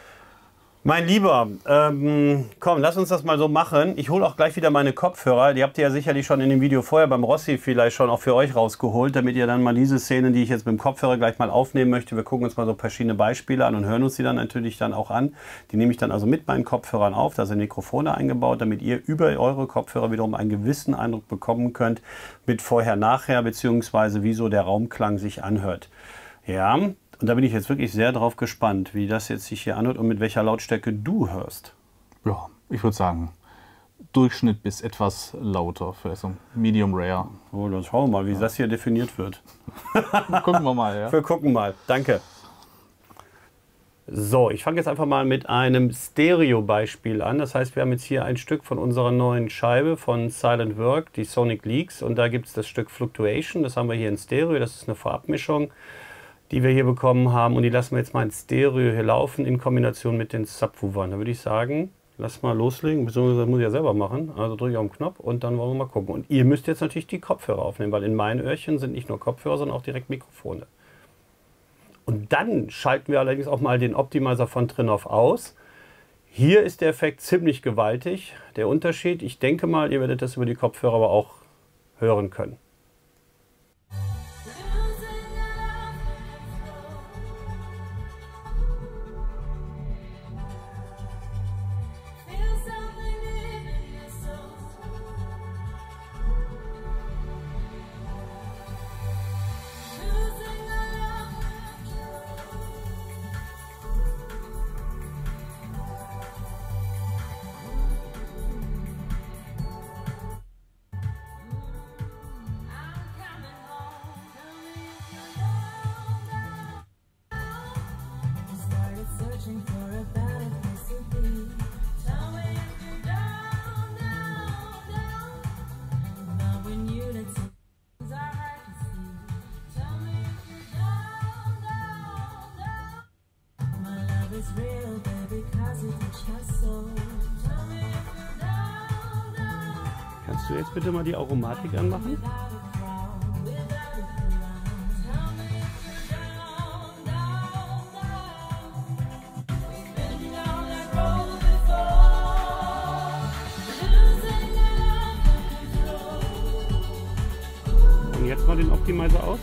Mein Lieber, ähm, komm, lass uns das mal so machen. Ich hole auch gleich wieder meine Kopfhörer. Die habt ihr ja sicherlich schon in dem Video vorher beim Rossi vielleicht schon auch für euch rausgeholt, damit ihr dann mal diese Szenen, die ich jetzt mit dem Kopfhörer gleich mal aufnehmen möchte, wir gucken uns mal so verschiedene Beispiele an und hören uns die dann natürlich dann auch an. Die nehme ich dann also mit meinen Kopfhörern auf. Da sind Mikrofone eingebaut, damit ihr über eure Kopfhörer wiederum einen gewissen Eindruck bekommen könnt mit Vorher-Nachher, beziehungsweise wie so der Raumklang sich anhört. Ja. Und da bin ich jetzt wirklich sehr drauf gespannt, wie das jetzt sich hier anhört und mit welcher Lautstärke du hörst. Ja, ich würde sagen, Durchschnitt bis etwas lauter, vielleicht so Medium Rare. Oh, dann schauen wir mal, wie ja. das hier definiert wird. Gucken wir mal, ja. Wir gucken mal, danke. So, ich fange jetzt einfach mal mit einem Stereo-Beispiel an. Das heißt, wir haben jetzt hier ein Stück von unserer neuen Scheibe von Silent Work, die Sonic Leaks. Und da gibt es das Stück Fluctuation, das haben wir hier in Stereo, das ist eine Vorabmischung, die wir hier bekommen haben, und die lassen wir jetzt mal in Stereo hier laufen in Kombination mit den Subwoofern. Da würde ich sagen, lass mal loslegen, beziehungsweise das muss ich ja selber machen. Also drücke ich auf den Knopf und dann wollen wir mal gucken. Und ihr müsst jetzt natürlich die Kopfhörer aufnehmen, weil in meinen Öhrchen sind nicht nur Kopfhörer, sondern auch direkt Mikrofone. Und dann schalten wir allerdings auch mal den Optimizer von Trinov aus. Hier ist der Effekt ziemlich gewaltig. Der Unterschied, ich denke mal, ihr werdet das über die Kopfhörer aber auch hören können. Kannst du jetzt bitte mal die Aromatik anmachen? Optimizer aus.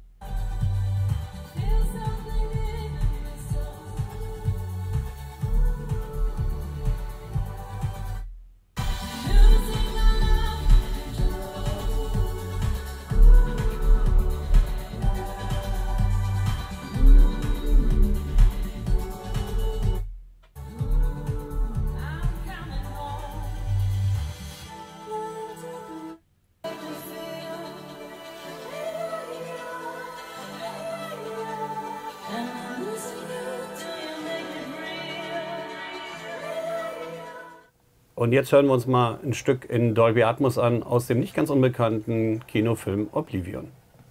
Und jetzt hören wir uns mal ein Stück in Dolby Atmos an aus dem nicht ganz unbekannten Kinofilm Oblivion.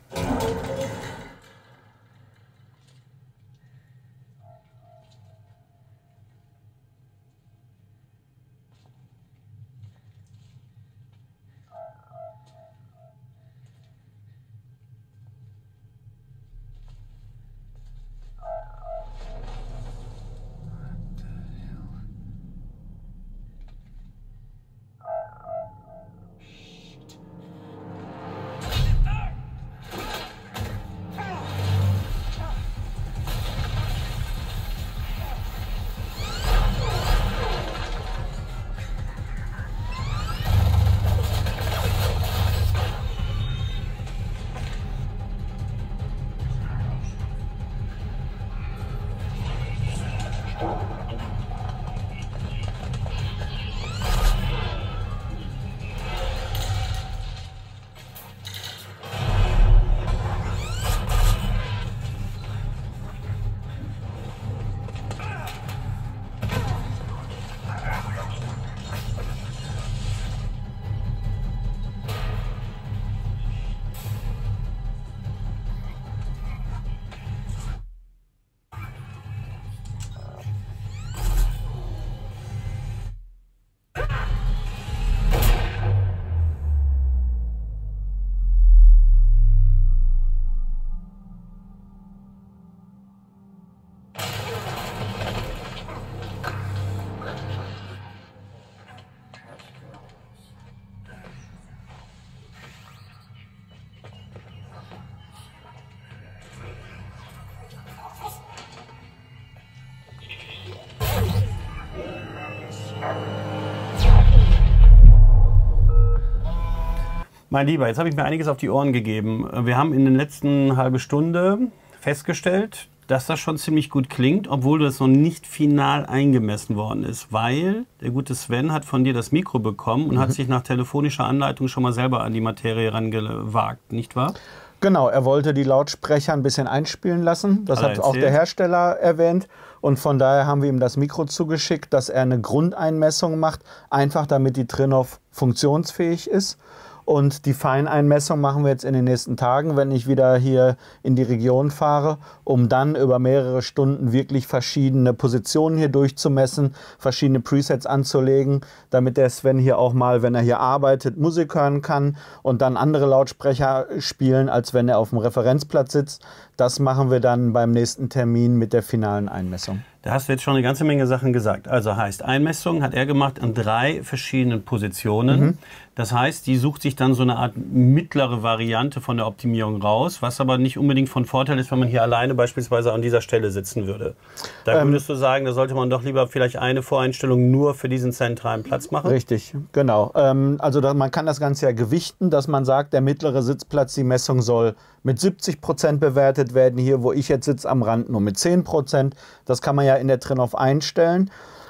Mein Lieber, jetzt habe ich mir einiges auf die Ohren gegeben. Wir haben in den letzten halben Stunde festgestellt, dass das schon ziemlich gut klingt, obwohl das noch nicht final eingemessen worden ist, weil der gute Sven hat von dir das Mikro bekommen und mhm. hat sich nach telefonischer Anleitung schon mal selber an die Materie rangewagt, nicht wahr? Genau, er wollte die Lautsprecher ein bisschen einspielen lassen. Das hat auch der Hersteller erwähnt. Und von daher haben wir ihm das Mikro zugeschickt, dass er eine Grundeinmessung macht, einfach damit die Trinnov funktionsfähig ist. Und die Feineinmessung machen wir jetzt in den nächsten Tagen, wenn ich wieder hier in die Region fahre, um dann über mehrere Stunden wirklich verschiedene Positionen hier durchzumessen, verschiedene Presets anzulegen, damit der Sven hier auch mal, wenn er hier arbeitet, Musik hören kann und dann andere Lautsprecher spielen, als wenn er auf dem Referenzplatz sitzt. Das machen wir dann beim nächsten Termin mit der finalen Einmessung. Da hast du jetzt schon eine ganze Menge Sachen gesagt. Also heißt, Einmessung hat er gemacht an drei verschiedenen Positionen. Mhm. Das heißt, die sucht sich dann so eine Art mittlere Variante von der Optimierung raus, was aber nicht unbedingt von Vorteil ist, wenn man hier alleine beispielsweise an dieser Stelle sitzen würde. Da ähm, würdest du sagen, da sollte man doch lieber vielleicht eine Voreinstellung nur für diesen zentralen Platz machen? Richtig, genau. Ähm, also da, man kann das Ganze ja gewichten, dass man sagt, der mittlere Sitzplatz, die Messung soll mit siebzig Prozent bewertet werden. Hier, wo ich jetzt sitze, am Rand nur mit zehn Prozent. Das kann man ja in der Trinnov einstellen.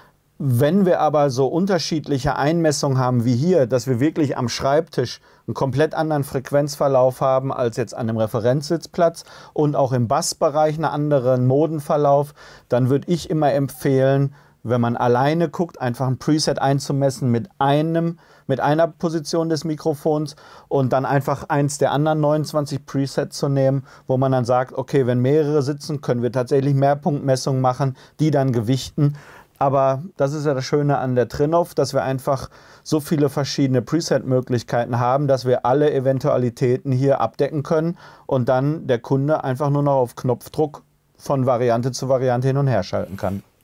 Wenn wir aber so unterschiedliche Einmessungen haben wie hier, dass wir wirklich am Schreibtisch einen komplett anderen Frequenzverlauf haben als jetzt an einem Referenzsitzplatz und auch im Bassbereich einen anderen Modenverlauf, dann würde ich immer empfehlen, wenn man alleine guckt, einfach ein Preset einzumessen mit einem, mit einer Position des Mikrofons und dann einfach eins der anderen neunundzwanzig Presets zu nehmen, wo man dann sagt, okay, wenn mehrere sitzen, können wir tatsächlich Mehrpunktmessungen machen, die dann gewichten. Aber das ist ja das Schöne an der Trinnov, dass wir einfach so viele verschiedene Preset-Möglichkeiten haben, dass wir alle Eventualitäten hier abdecken können und dann der Kunde einfach nur noch auf Knopfdruck von Variante zu Variante hin und her schalten kann.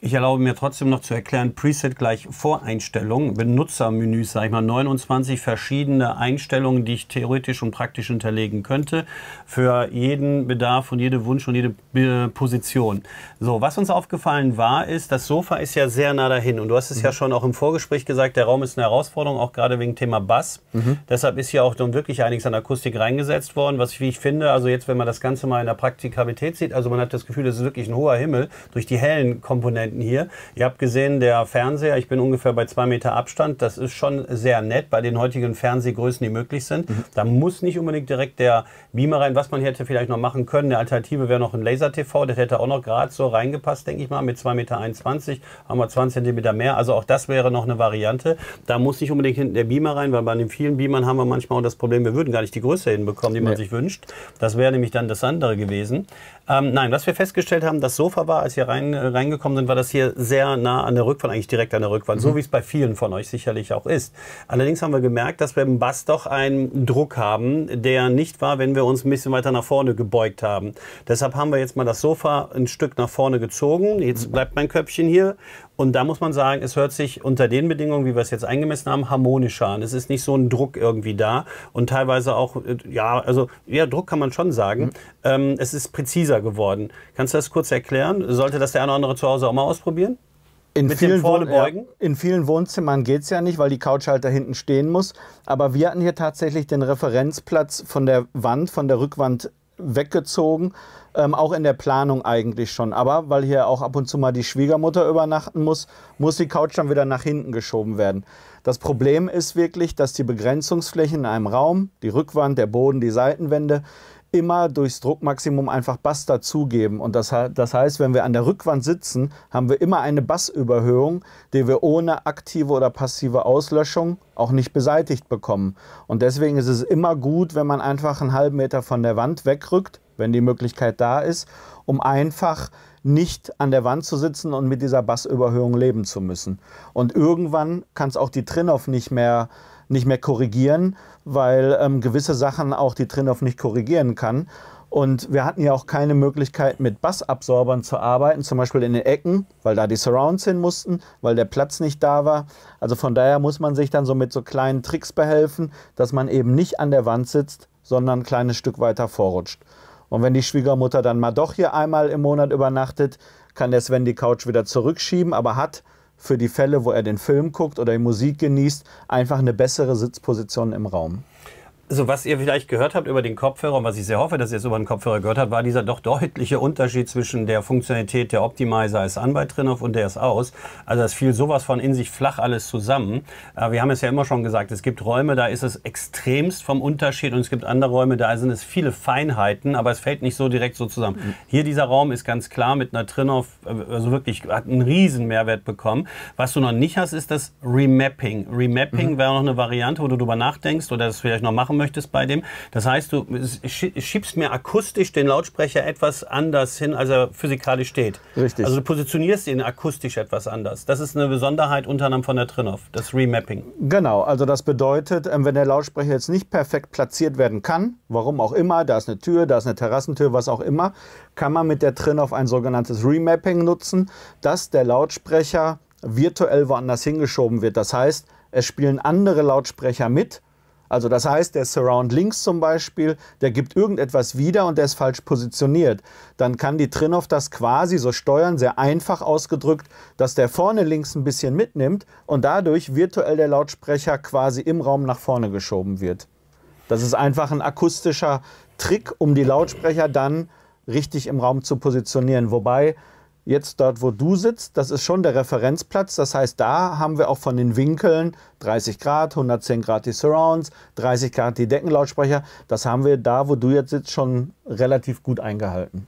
Ich erlaube mir trotzdem noch zu erklären, Preset gleich Voreinstellungen, Benutzermenüs, sage ich mal, neunundzwanzig verschiedene Einstellungen, die ich theoretisch und praktisch hinterlegen könnte, für jeden Bedarf und jede Wunsch und jede äh, Position. So, was uns aufgefallen war, ist, das Sofa ist ja sehr nah dahin und du hast es mhm. ja schon auch im Vorgespräch gesagt, der Raum ist eine Herausforderung, auch gerade wegen Thema Bass. Mhm. Deshalb ist hier auch dann wirklich einiges an Akustik reingesetzt worden, was wie ich finde, also jetzt, wenn man das Ganze mal in der Praktikabilität sieht, also man hat das Gefühl, das ist wirklich ein hoher Himmel durch die hellen Komponenten hier. Ihr habt gesehen, der Fernseher, ich bin ungefähr bei zwei Meter Abstand, das ist schon sehr nett bei den heutigen Fernsehgrößen, die möglich sind. Mhm. Da muss nicht unbedingt direkt der Beamer rein, was man hätte vielleicht noch machen können. Eine Alternative wäre noch ein Laser-T V, das hätte auch noch gerade so reingepasst, denke ich mal, mit zwei Meter einundzwanzig, haben wir zwanzig Zentimeter mehr, also auch das wäre noch eine Variante. Da muss nicht unbedingt hinten der Beamer rein, weil bei den vielen Beamern haben wir manchmal auch das Problem, wir würden gar nicht die Größe hinbekommen, die man nee. sich wünscht. Das wäre nämlich dann das andere gewesen. Ähm, nein, was wir festgestellt haben, das Sofa war, als wir rein, äh, reingekommen sind, war das hier sehr nah an der Rückwand, eigentlich direkt an der Rückwand, mhm. so wie es bei vielen von euch sicherlich auch ist. Allerdings haben wir gemerkt, dass wir im Bass doch einen Druck haben, der nicht war, wenn wir uns ein bisschen weiter nach vorne gebeugt haben. Deshalb haben wir jetzt mal das Sofa ein Stück nach vorne gezogen. Jetzt bleibt mein Köpfchen hier. Und da muss man sagen, es hört sich unter den Bedingungen, wie wir es jetzt eingemessen haben, harmonischer an. Es ist nicht so ein Druck irgendwie da und teilweise auch, ja, also ja, Druck kann man schon sagen. Mhm. Ähm, es ist präziser geworden. Kannst du das kurz erklären? Sollte das der eine oder andere zu Hause auch mal ausprobieren? In Mit vielen, dem vorne beugen? Ja, in vielen Wohnzimmern geht es ja nicht, weil die Couch halt da hinten stehen muss. Aber wir hatten hier tatsächlich den Referenzplatz von der Wand, von der Rückwand weggezogen. Ähm, auch in der Planung eigentlich schon. Aber weil hier auch ab und zu mal die Schwiegermutter übernachten muss, muss die Couch dann wieder nach hinten geschoben werden. Das Problem ist wirklich, dass die Begrenzungsflächen in einem Raum, die Rückwand, der Boden, die Seitenwände, immer durchs Druckmaximum einfach Bass dazugeben. Und das, das heißt, wenn wir an der Rückwand sitzen, haben wir immer eine Bassüberhöhung, die wir ohne aktive oder passive Auslöschung auch nicht beseitigt bekommen. Und deswegen ist es immer gut, wenn man einfach einen halben Meter von der Wand wegrückt, wenn die Möglichkeit da ist, um einfach nicht an der Wand zu sitzen und mit dieser Bassüberhöhung leben zu müssen. Und irgendwann kann es auch die Trinnov nicht mehr nicht mehr korrigieren, weil ähm, gewisse Sachen auch die Trinnov nicht korrigieren kann. Und wir hatten ja auch keine Möglichkeit, mit Bassabsorbern zu arbeiten, zum Beispiel in den Ecken, weil da die Surrounds hin mussten, weil der Platz nicht da war. Also von daher muss man sich dann so mit so kleinen Tricks behelfen, dass man eben nicht an der Wand sitzt, sondern ein kleines Stück weiter vorrutscht. Und wenn die Schwiegermutter dann mal doch hier einmal im Monat übernachtet, kann der Sven die Couch wieder zurückschieben, aber hat für die Fälle, wo er den Film guckt oder die Musik genießt, einfach eine bessere Sitzposition im Raum. Also was ihr vielleicht gehört habt über den Kopfhörer und was ich sehr hoffe, dass ihr es über den Kopfhörer gehört habt, war dieser doch deutliche Unterschied zwischen der Funktionalität der Optimizer ist an bei Trinnov und der ist aus. Also das fiel sowas von in sich flach alles zusammen. Wir haben es ja immer schon gesagt, es gibt Räume, da ist es extremst vom Unterschied und es gibt andere Räume, da sind es viele Feinheiten, aber es fällt nicht so direkt so zusammen. Mhm. Hier dieser Raum ist ganz klar mit einer Trinnov, also wirklich hat einen riesen Mehrwert bekommen. Was du noch nicht hast, ist das Remapping. Remapping mhm. wäre noch eine Variante, wo du drüber nachdenkst oder das vielleicht noch machen möchtest bei dem. Das heißt, du schiebst mir akustisch den Lautsprecher etwas anders hin, als er physikalisch steht. Richtig. Also du positionierst ihn akustisch etwas anders. Das ist eine Besonderheit unter anderem von der Trinnov, das Remapping. Genau, also das bedeutet, wenn der Lautsprecher jetzt nicht perfekt platziert werden kann, warum auch immer, da ist eine Tür, da ist eine Terrassentür, was auch immer, kann man mit der Trinnov ein sogenanntes Remapping nutzen, dass der Lautsprecher virtuell woanders hingeschoben wird. Das heißt, es spielen andere Lautsprecher mit. Also das heißt, der Surround links zum Beispiel, der gibt irgendetwas wieder und der ist falsch positioniert. Dann kann die Trinnov das quasi so steuern, sehr einfach ausgedrückt, dass der vorne links ein bisschen mitnimmt und dadurch virtuell der Lautsprecher quasi im Raum nach vorne geschoben wird. Das ist einfach ein akustischer Trick, um die Lautsprecher dann richtig im Raum zu positionieren. Wobei jetzt dort, wo du sitzt, das ist schon der Referenzplatz. Das heißt, da haben wir auch von den Winkeln dreißig Grad, hundertzehn Grad die Surrounds, dreißig Grad die Deckenlautsprecher. Das haben wir da, wo du jetzt sitzt, schon relativ gut eingehalten.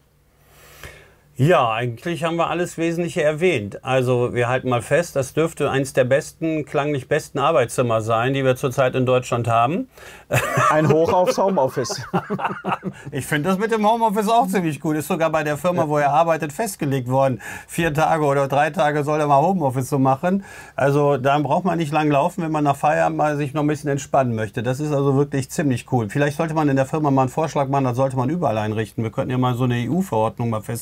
Ja, eigentlich haben wir alles Wesentliche erwähnt. Also wir halten mal fest, das dürfte eins der besten, klanglich besten Arbeitszimmer sein, die wir zurzeit in Deutschland haben. Ein Hoch aufs Homeoffice. Ich finde das mit dem Homeoffice auch ziemlich gut. Ist sogar bei der Firma, wo er arbeitet, festgelegt worden. Vier Tage oder drei Tage soll er mal Homeoffice so machen. Also da braucht man nicht lang laufen, wenn man nach Feierabend mal sich noch ein bisschen entspannen möchte. Das ist also wirklich ziemlich cool. Vielleicht sollte man in der Firma mal einen Vorschlag machen, das sollte man überall einrichten. Wir könnten ja mal so eine E U-Verordnung mal festlegen.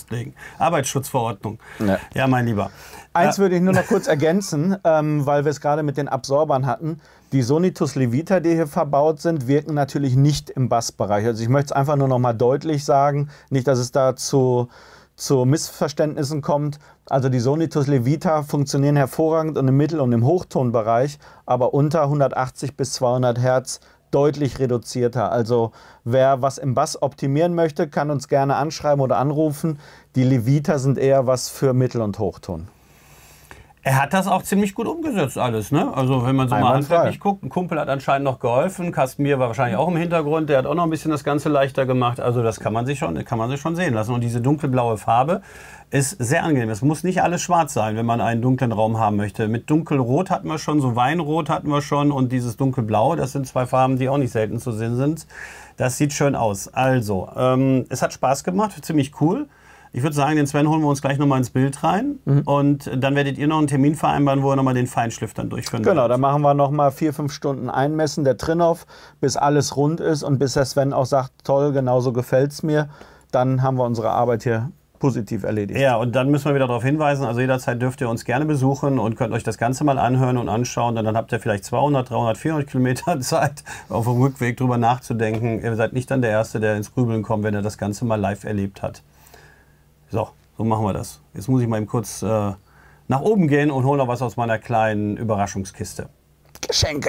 Arbeitsschutzverordnung. Ja. Ja, mein Lieber. Eins würde ich nur noch kurz ergänzen, ähm, weil wir es gerade mit den Absorbern hatten. Die Sonitus Levita, die hier verbaut sind, wirken natürlich nicht im Bassbereich. Also ich möchte es einfach nur noch mal deutlich sagen, nicht, dass es da zu, zu Missverständnissen kommt. Also die Sonitus Levita funktionieren hervorragend im Mittel- und im Hochtonbereich, aber unter hundertachtzig bis zweihundert Hertz deutlich reduzierter. Also wer was im Bass optimieren möchte, kann uns gerne anschreiben oder anrufen. Die Levita sind eher was für Mittel- und Hochton. Er hat das auch ziemlich gut umgesetzt alles, ne? Also wenn man so mal handwerklich guckt, ein Kumpel hat anscheinend noch geholfen, Carsten Mier war wahrscheinlich auch im Hintergrund, der hat auch noch ein bisschen das Ganze leichter gemacht. Also das kann man sich schon, kann man sich schon sehen lassen. Und diese dunkelblaue Farbe ist sehr angenehm. Es muss nicht alles schwarz sein, wenn man einen dunklen Raum haben möchte. Mit dunkelrot hatten wir schon, so Weinrot hatten wir schon und dieses dunkelblau, das sind zwei Farben, die auch nicht selten zu sehen sind. Das sieht schön aus. Also, ähm, es hat Spaß gemacht, ziemlich cool. Ich würde sagen, den Sven holen wir uns gleich nochmal ins Bild rein. Mhm. Und dann werdet ihr noch einen Termin vereinbaren, wo ihr nochmal den Feinschliff dann durchführen Genau, werdet. da machen wir nochmal vier, fünf Stunden einmessen, der Trinov, bis alles rund ist und bis der Sven auch sagt, toll, genauso gefällt es mir. Dann haben wir unsere Arbeit hier positiv erledigt. Ja, und dann müssen wir wieder darauf hinweisen, also jederzeit dürft ihr uns gerne besuchen und könnt euch das Ganze mal anhören und anschauen. Und dann habt ihr vielleicht zweihundert, dreihundert, vierhundert Kilometer Zeit, auf dem Rückweg drüber nachzudenken. Ihr seid nicht dann der Erste, der ins Grübeln kommt, wenn er das Ganze mal live erlebt hat. So, so machen wir das. Jetzt muss ich mal eben kurz äh, nach oben gehen und hole noch was aus meiner kleinen Überraschungskiste. Geschenke!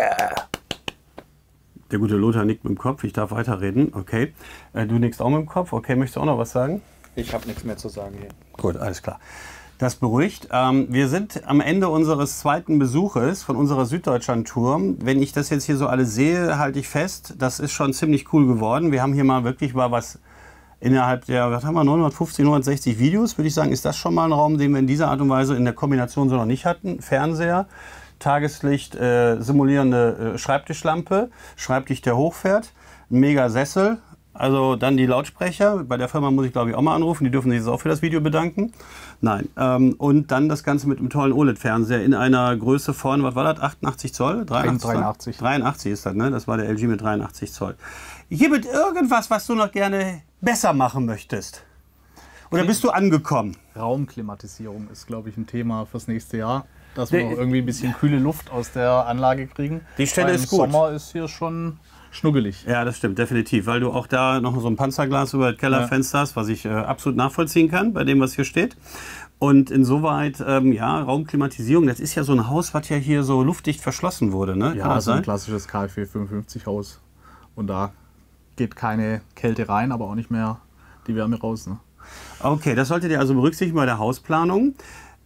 Der gute Lothar nickt mit dem Kopf, ich darf weiterreden. Okay. Äh, du nickst auch mit dem Kopf. Okay, möchtest du auch noch was sagen? Ich habe nichts mehr zu sagen hier. Gut, alles klar. Das beruhigt. Ähm, wir sind am Ende unseres zweiten Besuches von unserer Süddeutschland-Tour. Wenn ich das jetzt hier so alles sehe, halte ich fest, das ist schon ziemlich cool geworden. Wir haben hier mal wirklich mal was innerhalb der, was haben wir, neunhundertfünfzig, neunhundertsechzig Videos, würde ich sagen, ist das schon mal ein Raum, den wir in dieser Art und Weise in der Kombination so noch nicht hatten. Fernseher, Tageslicht, äh, simulierende äh, Schreibtischlampe, Schreibtisch, der hochfährt, ein mega Sessel, also dann die Lautsprecher. Bei der Firma muss ich glaube ich auch mal anrufen, die dürfen sich jetzt auch für das Video bedanken. Nein, ähm, und dann das Ganze mit einem tollen O L E D-Fernseher in einer Größe von, was war das, achtundachtzig Zoll? dreiundachtzig? dreiundachtzig. dreiundachtzig ist das, ne? Das war der L G mit dreiundachtzig Zoll. Gibt irgendwas, was du noch gerne besser machen möchtest? Oder bist du angekommen? Raumklimatisierung ist, glaube ich, ein Thema fürs nächste Jahr. Dass wir noch irgendwie ein bisschen kühle Luft aus der Anlage kriegen. Die Stelle Weil ist gut. Im Sommer ist hier schon schnuggelig. Ja, das stimmt, definitiv. Weil du auch da noch so ein Panzerglas über das Kellerfenster hast, was ich äh, absolut nachvollziehen kann bei dem, was hier steht. Und insoweit, ähm, ja, Raumklimatisierung, das ist ja so ein Haus, was ja hier so luftdicht verschlossen wurde, ne? Ja, Kann das so ein sein? klassisches K F W fünfundfünfzig Haus. Und da geht keine Kälte rein, aber auch nicht mehr die Wärme raus. Ne? Okay, das solltet ihr also berücksichtigen bei der Hausplanung.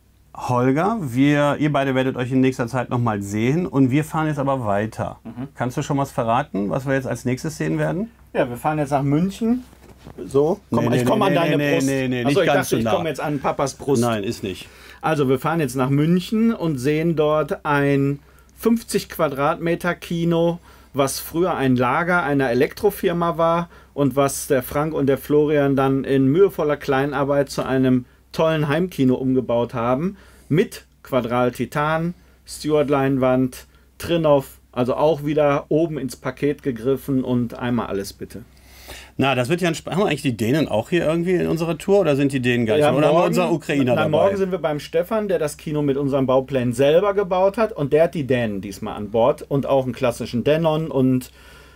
Holger, wir, ihr beide werdet euch in nächster Zeit nochmal sehen und wir fahren jetzt aber weiter. Mhm. Kannst du schon was verraten, was wir jetzt als nächstes sehen werden? Ja, wir fahren jetzt nach München. So, komm, Nee, nee, ich komme nee, an deine nee, Brust. nee, nee, Achso, nicht ich ganz dachte, so ich nah. komme jetzt an Papas Brust. Nein, ist nicht. Also, wir fahren jetzt nach München und sehen dort ein fünfzig Quadratmeter Kino, was früher ein Lager einer Elektrofirma war und was der Frank und der Florian dann in mühevoller Kleinarbeit zu einem tollen Heimkino umgebaut haben. Mit Quadral Titan, Stewart-Leinwand, Trinov, also auch wieder oben ins Paket gegriffen und einmal alles bitte. Na, das wird ja ein Sp- Haben wir eigentlich die Dänen auch hier irgendwie in unserer Tour oder sind die Dänen gar nicht? Ja, oder haben wir morgen- unseren Ukrainer na, dabei? Morgen sind wir beim Stefan, der das Kino mit unseren Bauplänen selber gebaut hat und der hat die Dänen diesmal an Bord und auch einen klassischen Denon und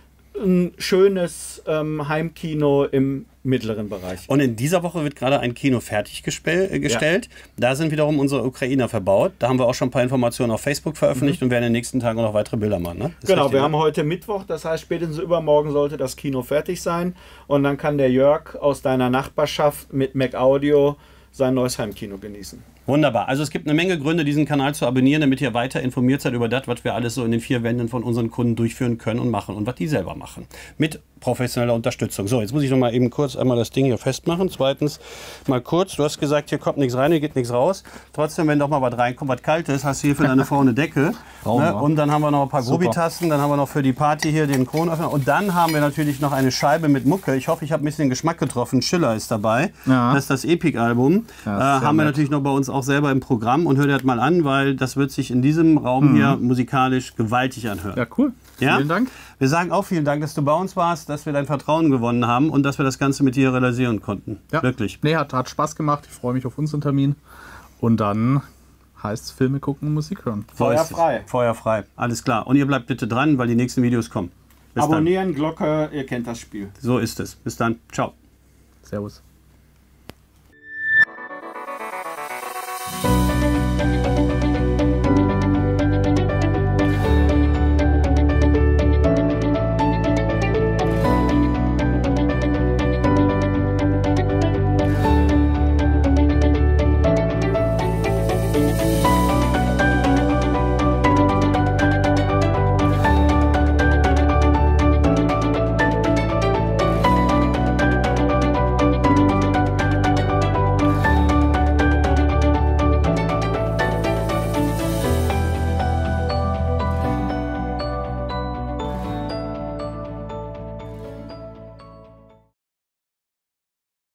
ein schönes ähm, Heimkino im mittleren Bereich. Und in dieser Woche wird gerade ein Kino fertiggestellt. Äh, Da sind wiederum unsere Ukrainer verbaut. Da haben wir auch schon ein paar Informationen auf Facebook veröffentlicht mhm. und werden in den nächsten Tagen noch weitere Bilder machen. Ne? Genau, richtig, wir ne? haben heute Mittwoch, das heißt spätestens übermorgen sollte das Kino fertig sein und dann kann der Jörg aus deiner Nachbarschaft mit Mac Audio sein neues Heimkino genießen. Wunderbar. Also es gibt eine Menge Gründe, diesen Kanal zu abonnieren, damit ihr weiter informiert seid über das, was wir alles so in den vier Wänden von unseren Kunden durchführen können und machen und was die selber machen. Mit professioneller Unterstützung. So, jetzt muss ich noch mal eben kurz einmal das Ding hier festmachen. Zweitens mal kurz, du hast gesagt, hier kommt nichts rein, hier geht nichts raus. Trotzdem, wenn doch mal was reinkommt, was kalt ist, hast du hier für deine Frau eine Decke. Raum, ne? ja. Und dann haben wir noch ein paar Super. Grobi-Tasten, dann haben wir noch für die Party hier den Kronöffner. Und dann haben wir natürlich noch eine Scheibe mit Mucke. Ich hoffe, ich habe ein bisschen den Geschmack getroffen. Schiller ist dabei. Ja. Das ist das Epic-Album. Ja, äh, das ist sehr haben wir nett. natürlich noch bei uns auch selber im Programm und hört das mal an, weil das wird sich in diesem Raum Mhm. hier musikalisch gewaltig anhören. Ja, cool. Ja? Vielen Dank. Wir sagen auch vielen Dank, dass du bei uns warst, dass wir dein Vertrauen gewonnen haben und dass wir das Ganze mit dir realisieren konnten. Ja. Wirklich. Nee, hat, hat Spaß gemacht. Ich freue mich auf unseren Termin. Und dann heißt es Filme gucken und Musik hören. Feuer frei. Feuer frei. Alles klar. Und ihr bleibt bitte dran, weil die nächsten Videos kommen. Bis Abonnieren, Glocke, ihr kennt das Spiel. dann. So ist es. Bis dann. Ciao. Servus.